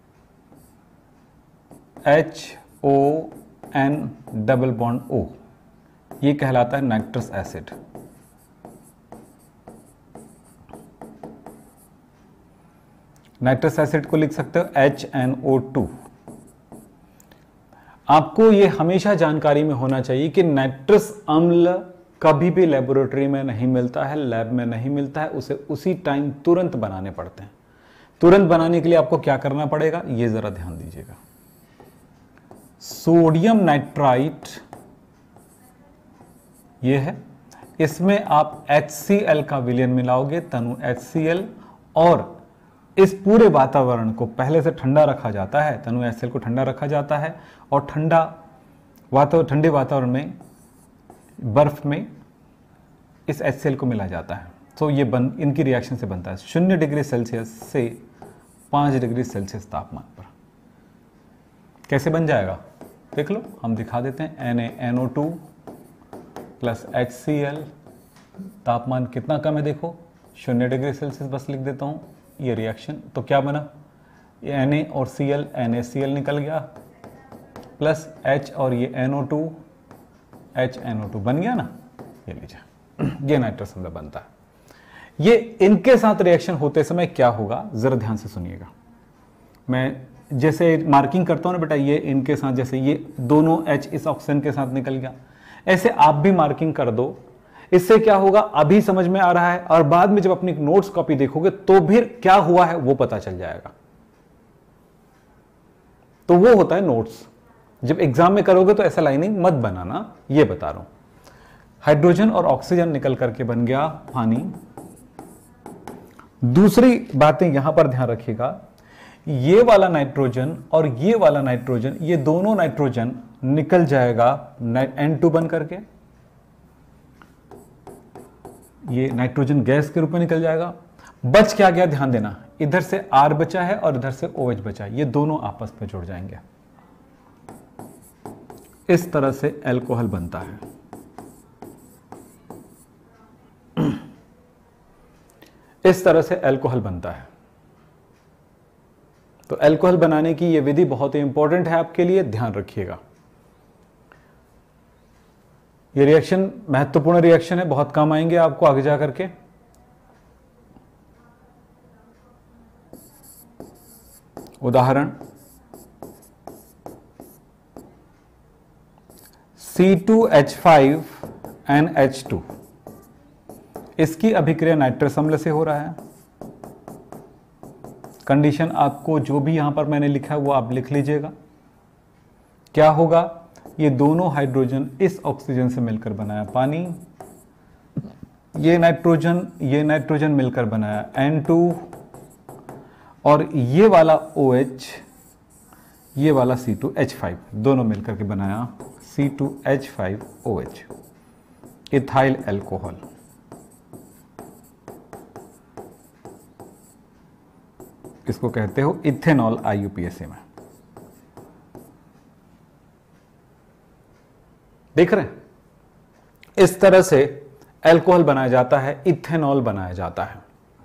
HON डबल बॉन्ड O, ये कहलाता है नाइट्रस एसिड। नाइट्रस एसिड को लिख सकते हो HNO2। आपको यह हमेशा जानकारी में होना चाहिए कि नाइट्रस अम्ल कभी भी लेबोरेटरी में नहीं मिलता है, लैब में नहीं मिलता है, उसे उसी टाइम तुरंत बनाने पड़ते हैं। तुरंत बनाने के लिए आपको क्या करना पड़ेगा, यह जरा ध्यान दीजिएगा। सोडियम नाइट्राइट यह है, इसमें आप HCl का विलयन मिलाओगे, तनु HCl, और इस पूरे वातावरण को पहले से ठंडा रखा जाता है, तनु HCl को ठंडा रखा जाता है, और ठंडे वातावरण में बर्फ में इस HCl को मिला जाता है। तो ये इनकी रिएक्शन से बनता है 0 डिग्री सेल्सियस से 5 डिग्री सेल्सियस तापमान पर। कैसे बन जाएगा देख लो, हम दिखा देते हैं। NaNO2 प्लस HCl, तापमान कितना कम है देखो, 0 डिग्री सेल्सियस, बस लिख देता हूं ये रिएक्शन। तो क्या बना, Na और Cl, NaCl निकल गया, प्लस H और ये NO2, HNO2 बन गया ना। ये लीजिए, ये नाइट्रस अम्ल बनता है। ये इनके साथ रिएक्शन होते समय क्या होगा जरा ध्यान से सुनिएगा। मैं जैसे मार्किंग करता हूं ना बेटा, ये इनके साथ, जैसे ये दोनों H इस ऑक्सीजन के साथ निकल गया, ऐसे आप भी मार्किंग कर दो। इससे क्या होगा अभी समझ में आ रहा है, और बाद में जब अपनी नोट्स कॉपी देखोगे तो भी क्या हुआ है वो पता चल जाएगा। तो वो होता है नोट्स। जब एग्जाम में करोगे तो ऐसा लाइनिंग मत बनाना, ये बता रहा हूं। हाइड्रोजन और ऑक्सीजन निकल करके बन गया पानी। दूसरी बातें यहां पर ध्यान रखिएगा, ये वाला नाइट्रोजन और ये वाला नाइट्रोजन, ये दोनों नाइट्रोजन निकल जाएगा N2 बन करके, ये नाइट्रोजन गैस के रूप में निकल जाएगा। बच क्या गया ध्यान देना, इधर से R बचा है और इधर से OH बचा है, ये दोनों आपस में जुड़ जाएंगे। इस तरह से अल्कोहल बनता है। इस तरह से अल्कोहल बनता है। तो अल्कोहल बनाने की यह विधि बहुत ही इंपॉर्टेंट है आपके लिए, ध्यान रखिएगा। ये रिएक्शन महत्वपूर्ण रिएक्शन है, बहुत काम आएंगे आपको आगे जाकर के। उदाहरण C2H5NH2, इसकी अभिक्रिया नाइट्रस अम्ल से हो रहा है। कंडीशन आपको जो भी यहां पर मैंने लिखा है वो आप लिख लीजिएगा। क्या होगा, ये दोनों हाइड्रोजन इस ऑक्सीजन से मिलकर बनाया पानी, ये नाइट्रोजन मिलकर बनाया N2, और ये वाला OH, ये वाला C2H5, दोनों मिलकर के बनाया C2H5OH, इथाइल अल्कोहल। इसको कहते हो इथेनॉल IUPAC में। देख रहे हैं, इस तरह से अल्कोहल बनाया जाता है, इथेनॉल बनाया जाता है।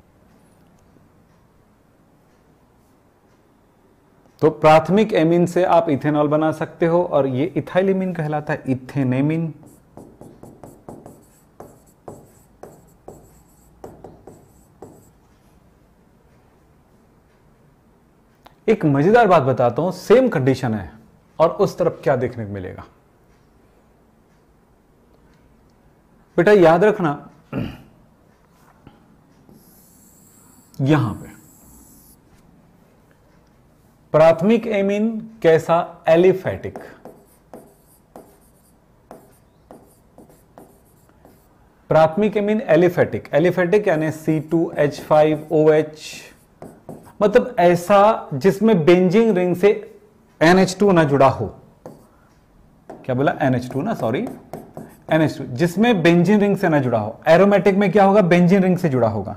तो प्राथमिक एमीन से आप इथेनॉल बना सकते हो, और ये इथाइलिमीन कहलाता है, इथेनेमीन। एक मजेदार बात बताता हूं, सेम कंडीशन है और उस तरफ क्या देखने को मिलेगा बेटा, याद रखना। यहां पे प्राथमिक एमीन कैसा, एलिफेटिक, प्राथमिक एमीन एलिफेटिक, एलिफेटिक यानी C2H5OH, मतलब ऐसा जिसमें बेंजीन रिंग से NH2 ना जुड़ा हो। क्या बोला? NH2 ना, सॉरी NH2, जिसमें बेंजीन रिंग से ना जुड़ा हो। एरोमेटिक में क्या होगा? बेंजीन रिंग से जुड़ा होगा।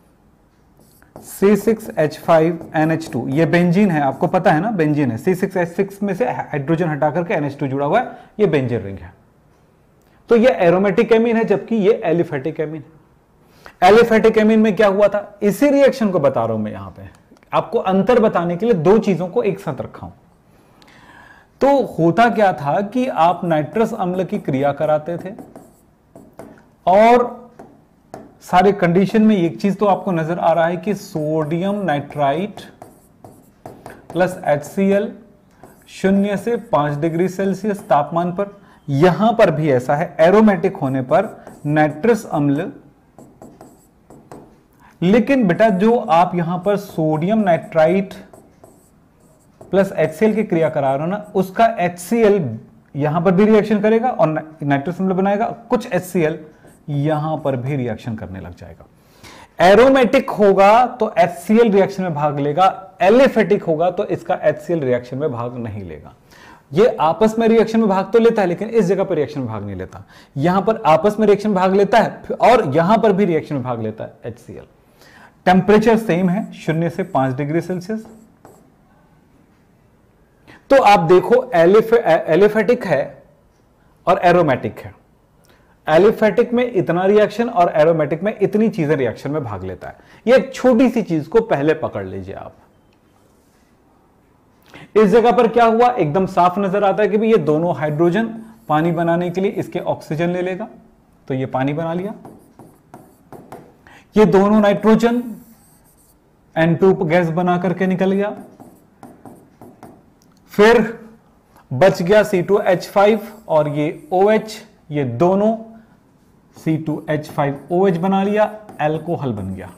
C6H5NH2 ये बेंजीन है, आपको पता है ना, बेंजीन है। C6H6 में से हाइड्रोजन हटा करके NH2 जुड़ा हुआ है, ये बेंजीन रिंग है। तो ये एरोमेटिक एमीन है, जबकि ये एलिफेटिक एमीन है। एलिफेटिक एमीन में क्या हुआ था? इसी रिएक्शन को बता रहा हूं मैं यहां पे, आपको अंतर बताने के लिए दो चीजों को एक साथ रखा हूं। तो होता क्या था कि आप नाइट्रस अम्ल की क्रिया कराते थे और सारे कंडीशन में एक चीज तो आपको नजर आ रहा है कि सोडियम नाइट्राइट प्लस HCl 0 से 5 डिग्री सेल्सियस तापमान पर, यहां पर भी ऐसा है एरोमेटिक होने पर नाइट्रस अम्ल। लेकिन बेटा जो आप यहां पर सोडियम नाइट्राइट प्लस HCl की क्रिया करा रहे हो ना, उसका HCl यहां पर भी रिएक्शन करेगा और नाइट्रस अम्ल बनाएगा, कुछ HCl यहां पर भी रिएक्शन करने लग जाएगा। एरोमेटिक होगा तो HCl रिएक्शन में भाग लेगा, एलिफेटिक होगा तो इसका HCl रिएक्शन में भाग नहीं लेगा। ये आपस में रिएक्शन में भाग तो लेता है, लेकिन इस जगह पर रिएक्शन में भाग नहीं लेता। यहां पर आपस में रिएक्शन में भाग लेता है और यहां पर भी रिएक्शन में भाग लेता है HCl। टेंपरेचर सेम है, 0 से 5 डिग्री सेल्सियस। तो आप देखो एलिफेटिक है और एरोमेटिक है। एलिफेटिक में इतना रिएक्शन और एरोमेटिक में इतनी चीजें रिएक्शन में भाग लेता है। ये एक छोटी सी चीज को पहले पकड़ लीजिए आप। इस जगह पर क्या हुआ? एकदम साफ नजर आता है कि भी ये दोनों हाइड्रोजन पानी बनाने के लिए इसके ऑक्सीजन ले लेगा, तो ये पानी बना लिया। ये दोनों नाइट्रोजन N2 गैस बना करके निकल गया। फिर बच गया C2H5 और ये OH, ये दोनों C2H5OH बना लिया, अल्कोहल बन गया।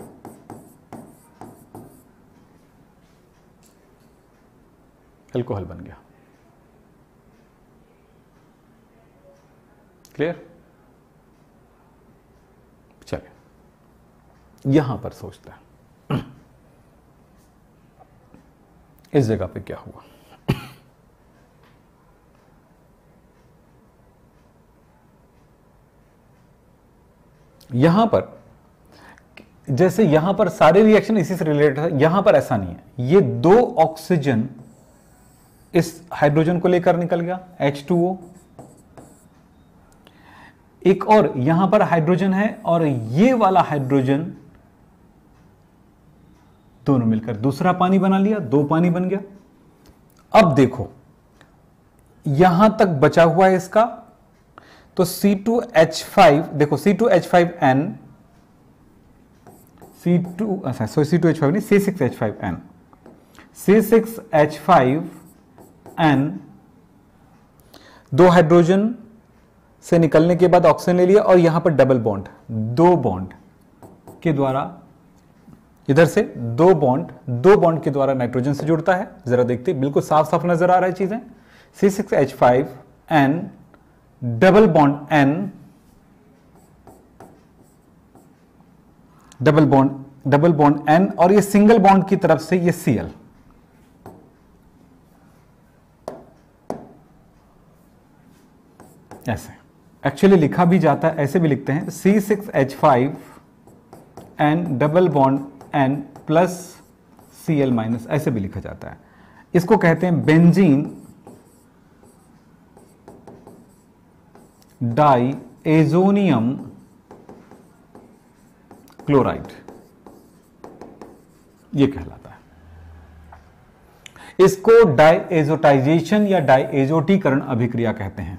अल्कोहल बन गया। क्लियर? चलिए यहां पर सोचते हैं इस जगह पे क्या हुआ। यहां पर जैसे यहां पर सारे रिएक्शन इसी से रिलेटेड है, यहां पर ऐसा नहीं है। ये दो ऑक्सीजन इस हाइड्रोजन को लेकर निकल गया H2O, एक और यहां पर हाइड्रोजन है और ये वाला हाइड्रोजन दोनों मिलकर दूसरा पानी बना लिया, दो पानी बन गया। अब देखो यहां तक बचा हुआ है इसका, तो C2H5 देखो, C2H5N, C2H5 नहीं, C6H5N, C6H5N, दो हाइड्रोजन से निकलने के बाद ऑक्सीजन ले लिया और यहां पर डबल बॉन्ड, दो बॉन्ड के द्वारा इधर से दो बॉन्ड के द्वारा नाइट्रोजन से जुड़ता है। जरा देखते, बिल्कुल साफ साफ नजर आ रहा है चीजें। C6H5N double bond N, double bond N और ये सिंगल बॉन्ड की तरफ से ये Cl। ऐसे एक्चुअली लिखा भी जाता है, ऐसे भी लिखते हैं C6H5N double bond N plus Cl minus, ऐसे भी लिखा जाता है। इसको कहते हैं बेंजीन डाई एजोनियम क्लोराइड, ये कहलाता है। इसको डाइएजोटाइजेशन या डाइएजोटीकरण अभिक्रिया कहते हैं।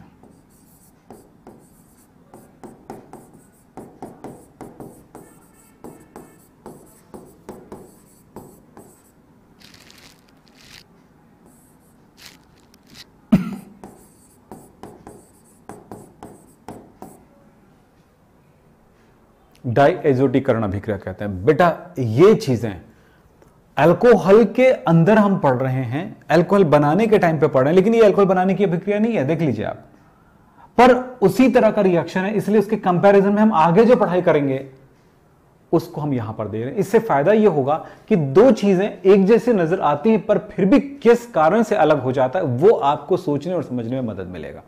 डाइएजोटीकरण अभिक्रिया कहते हैं। बेटा ये चीजें अल्कोहल के अंदर हम पढ़ रहे हैं, अल्कोहल बनाने के टाइम पे पढ़ रहे हैं, लेकिन ये अल्कोहल बनाने की अभिक्रिया नहीं है। देख लीजिए आप, पर उसी तरह का रिएक्शन है, इसलिए उसके कंपैरिजन में हम आगे जो पढ़ाई करेंगे उसको हम यहां पर दे रहे हैं। इससे फायदा यह होगा कि दो चीजें एक जैसे नजर आती हैं पर फिर भी किस कारण से अलग हो जाता है वो आपको सोचने और समझने में मदद मिलेगा।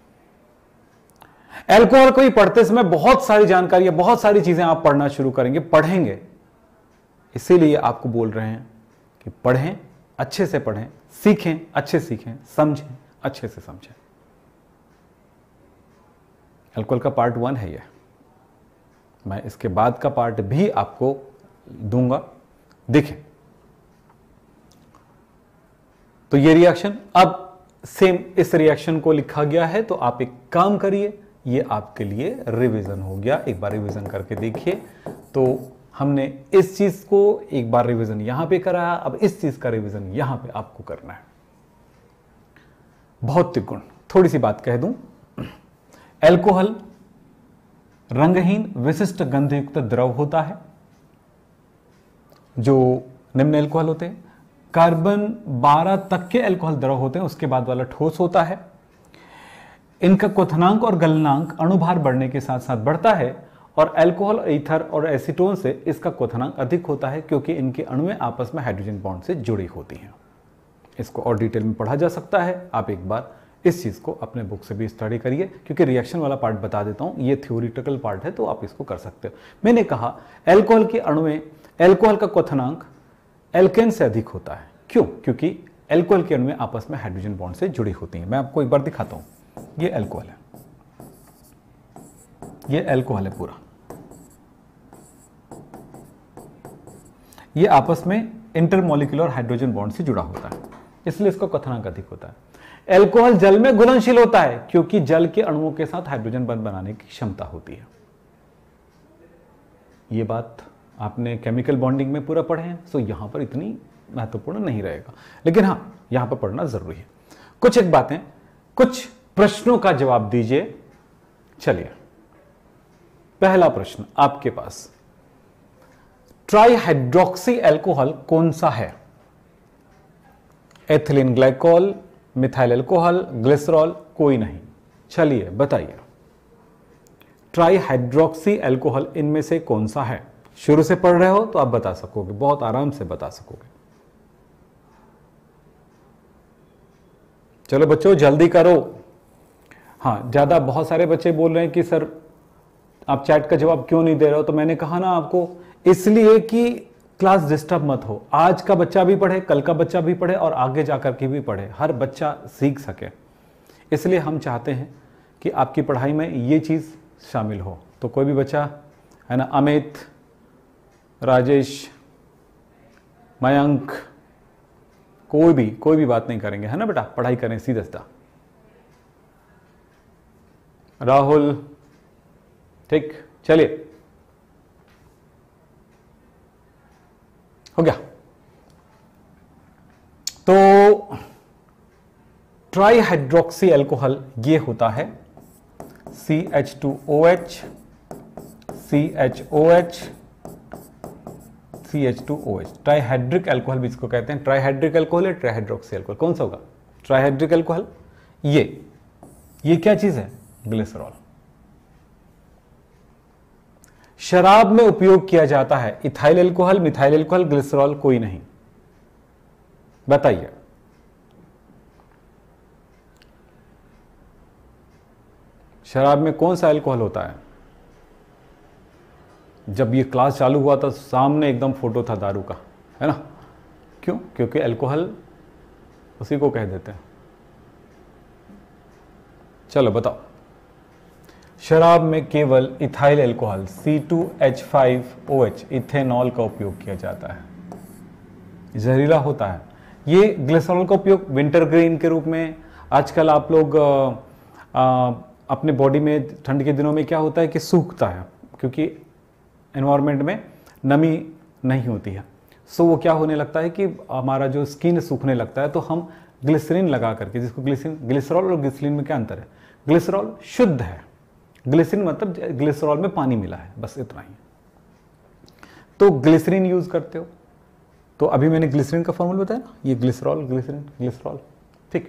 अल्कोहल को ही पढ़ते समय बहुत सारी जानकारी, बहुत सारी चीजें आप पढ़ना शुरू करेंगे, पढ़ेंगे। इसीलिए आपको बोल रहे हैं कि पढ़ें, अच्छे से पढ़ें, सीखें, अच्छे सीखें, समझें, अच्छे से समझें। अल्कोहल का पार्ट 1 है यह। मैं इसके बाद का पार्ट भी आपको दूंगा, देखें। तो ये रिएक्शन अब सेम इस रिएक्शन को लिखा गया है, तो आप एक काम करिए, ये आपके लिए रिवीजन हो गया। एक बार रिवीजन करके देखिए। तो हमने इस चीज को एक बार रिवीजन यहां पे कराया, अब इस चीज का रिवीजन यहां पे आपको करना है। भौतिक गुण, थोड़ी सी बात कह दूं। अल्कोहल रंगहीन विशिष्ट गंधयुक्त द्रव होता है। जो निम्न अल्कोहल होते हैं, कार्बन 12 तक के अल्कोहल द्रव होते हैं, उसके बाद वाला ठोस होता है। इनका क्वथनांक और गलनांक अणुभार बढ़ने के साथ साथ बढ़ता है, और अल्कोहल, ईथर और एसीटोन से इसका क्वथनांक अधिक होता है क्योंकि इनके अणुएं आपस में हाइड्रोजन बॉन्ड से जुड़ी होती हैं। इसको और डिटेल में पढ़ा जा सकता है, आप एक बार इस चीज को अपने बुक से भी स्टडी करिए, क्योंकि रिएक्शन वाला पार्ट बता देता हूं, ये थ्योरिटिकल पार्ट है तो आप इसको कर सकते हो। मैंने कहा अल्कोहल के अणुएं, अल्कोहल का क्वथनांक एल्केन से अधिक होता है। क्यों? क्योंकि अल्कोहल के अणुएं आपस में हाइड्रोजन बॉन्ड से जुड़ी होती हैं। मैं आपको एक बार दिखाता हूं, ये अल्कोहल है, ये अल्कोहल है पूरा, ये आपस में इंटरमोलिकुलर हाइड्रोजन बॉन्ड से जुड़ा होता है, इसलिए इसका क्वथनांक अधिक होता है। अल्कोहल जल में घुलनशील होता है क्योंकि जल के अणुओं के साथ हाइड्रोजन बंध बनाने की क्षमता होती है। यह बात आपने केमिकल बॉन्डिंग में पूरा पढ़े हैं, सो यहां पर इतनी महत्वपूर्ण नहीं रहेगा, लेकिन हां यहां पर पढ़ना जरूरी है। कुछ एक बातें, कुछ प्रश्नों का जवाब दीजिए। चलिए, पहला प्रश्न आपके पास, ट्राईहाइड्रोक्सी अल्कोहल कौन सा है? Ethylene glycol, methyl alcohol, glycerol, कोई नहीं। चलिए बताइए, ट्राईहाइड्रोक्सी अल्कोहल इनमें से कौन सा है? शुरू से पढ़ रहे हो तो आप बता सकोगे, बहुत आराम से बता सकोगे। चलो बच्चों जल्दी करो। हाँ, ज्यादा बहुत सारे बच्चे बोल रहे हैं कि सर आप चैट का जवाब क्यों नहीं दे रहे हो, तो मैंने कहा ना आपको, इसलिए कि क्लास डिस्टर्ब मत हो। आज का बच्चा भी पढ़े, कल का बच्चा भी पढ़े और आगे जाकर के भी पढ़े, हर बच्चा सीख सके, इसलिए हम चाहते हैं कि आपकी पढ़ाई में ये चीज़ शामिल हो। तो कोई भी बच्चा है ना, अमित, राजेश, मयंक, कोई भी बात नहीं करेंगे, है ना बेटा, पढ़ाई करें सीधा सीधा। राहुल, ठीक, चलिए हो गया। तो ट्राईहाइड्रोक्सी अल्कोहल ये होता है CH2OH, CHOH, CH2OH। Trihydric alcohol भी इसको कहते हैं। ट्राईहाइड्रिक अल्कोहल या ट्राईहाइड्रोक्सी अल्कोहल, कौन सा होगा? Trihydric alcohol. ये क्या चीज है? ग्लिसरॉल। शराब में उपयोग किया जाता है ethyl alcohol, methyl alcohol, glycerol, कोई नहीं। बताइए, शराब में कौन सा अल्कोहल होता है? जब ये क्लास चालू हुआ था सामने एकदम फोटो था दारू का, है ना? क्यों? क्योंकि अल्कोहल उसी को कह देते हैं। चलो बताओ, शराब में केवल इथाइल अल्कोहल C2H5OH इथेनॉल का उपयोग किया जाता है, जहरीला होता है। ये ग्लिसरॉल का उपयोग विंटर ग्रीन के रूप में, आजकल आप लोग अपने बॉडी में ठंड के दिनों में क्या होता है कि सूखता है क्योंकि एनवायरनमेंट में नमी नहीं होती है, सो वो क्या होने लगता है कि हमारा जो स्किन सूखने लगता है, तो हम ग्लिसरीन लगा करके, जिसको ग्लिसरॉल और ग्लिसरीन में क्या अंतर है? ग्लिसरॉल शुद्ध है, ग्लिसरीन मतलब ग्लिसरॉल में पानी मिला है, बस इतना ही। तो ग्लिसरीन यूज करते हो, तो अभी मैंने ग्लिसरीन का फॉर्मूला बताया ना, ये ग्लिसरॉल, ग्लिसरीन, ग्लिसरॉल, ठीक।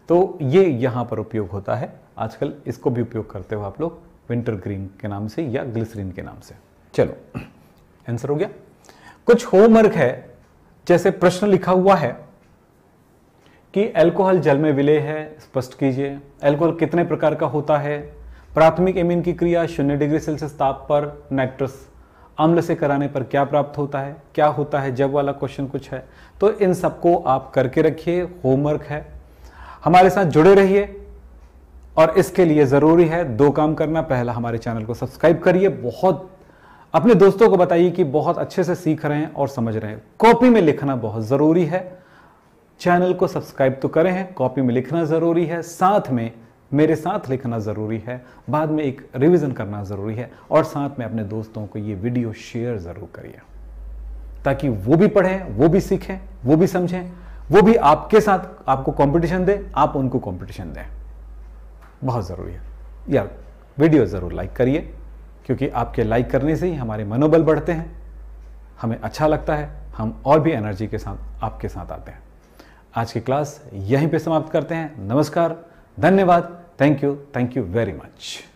तो ये यहां पर उपयोग होता है। आजकल इसको भी उपयोग करते हो आप लोग विंटर ग्रीन के नाम से या ग्लिसरीन के नाम से। चलो आंसर हो गया। कुछ होमवर्क है, जैसे प्रश्न लिखा हुआ है कि अल्कोहल जल में विलेय है, स्पष्ट कीजिए। अल्कोहल कितने प्रकार का होता है? प्राथमिक एमीन की क्रिया 0 डिग्री सेल्सियस ताप पर नाइट्रस अम्ल से कराने पर क्या प्राप्त होता है? क्या होता है जब वाला क्वेश्चन कुछ है, तो इन सबको आप करके रखिए, होमवर्क है। हमारे साथ जुड़े रहिए और इसके लिए जरूरी है 2 काम करना। पहला, हमारे चैनल को सब्सक्राइब करिए, बहुत अपने दोस्तों को बताइए कि बहुत अच्छे से सीख रहे हैं और समझ रहे हैं। कॉपी में लिखना बहुत जरूरी है। चैनल को सब्सक्राइब तो करें हैं, कॉपी में लिखना जरूरी है, साथ में मेरे साथ लिखना जरूरी है, बाद में एक रिवीजन करना जरूरी है, और साथ में अपने दोस्तों को ये वीडियो शेयर जरूर करिए ताकि वो भी पढ़ें, वो भी सीखें, वो भी समझें, वो भी आपके साथ आपको कंपटीशन दें, आप उनको कंपटीशन दें। बहुत जरूरी है यार। वीडियो जरूर लाइक करिए, क्योंकि आपके लाइक करने से ही हमारे मनोबल बढ़ते हैं, हमें अच्छा लगता है, हम और भी एनर्जी के साथ आपके साथ आते हैं। आज की क्लास यहीं पे समाप्त करते हैं। नमस्कार, धन्यवाद, थैंक यू वेरी मच।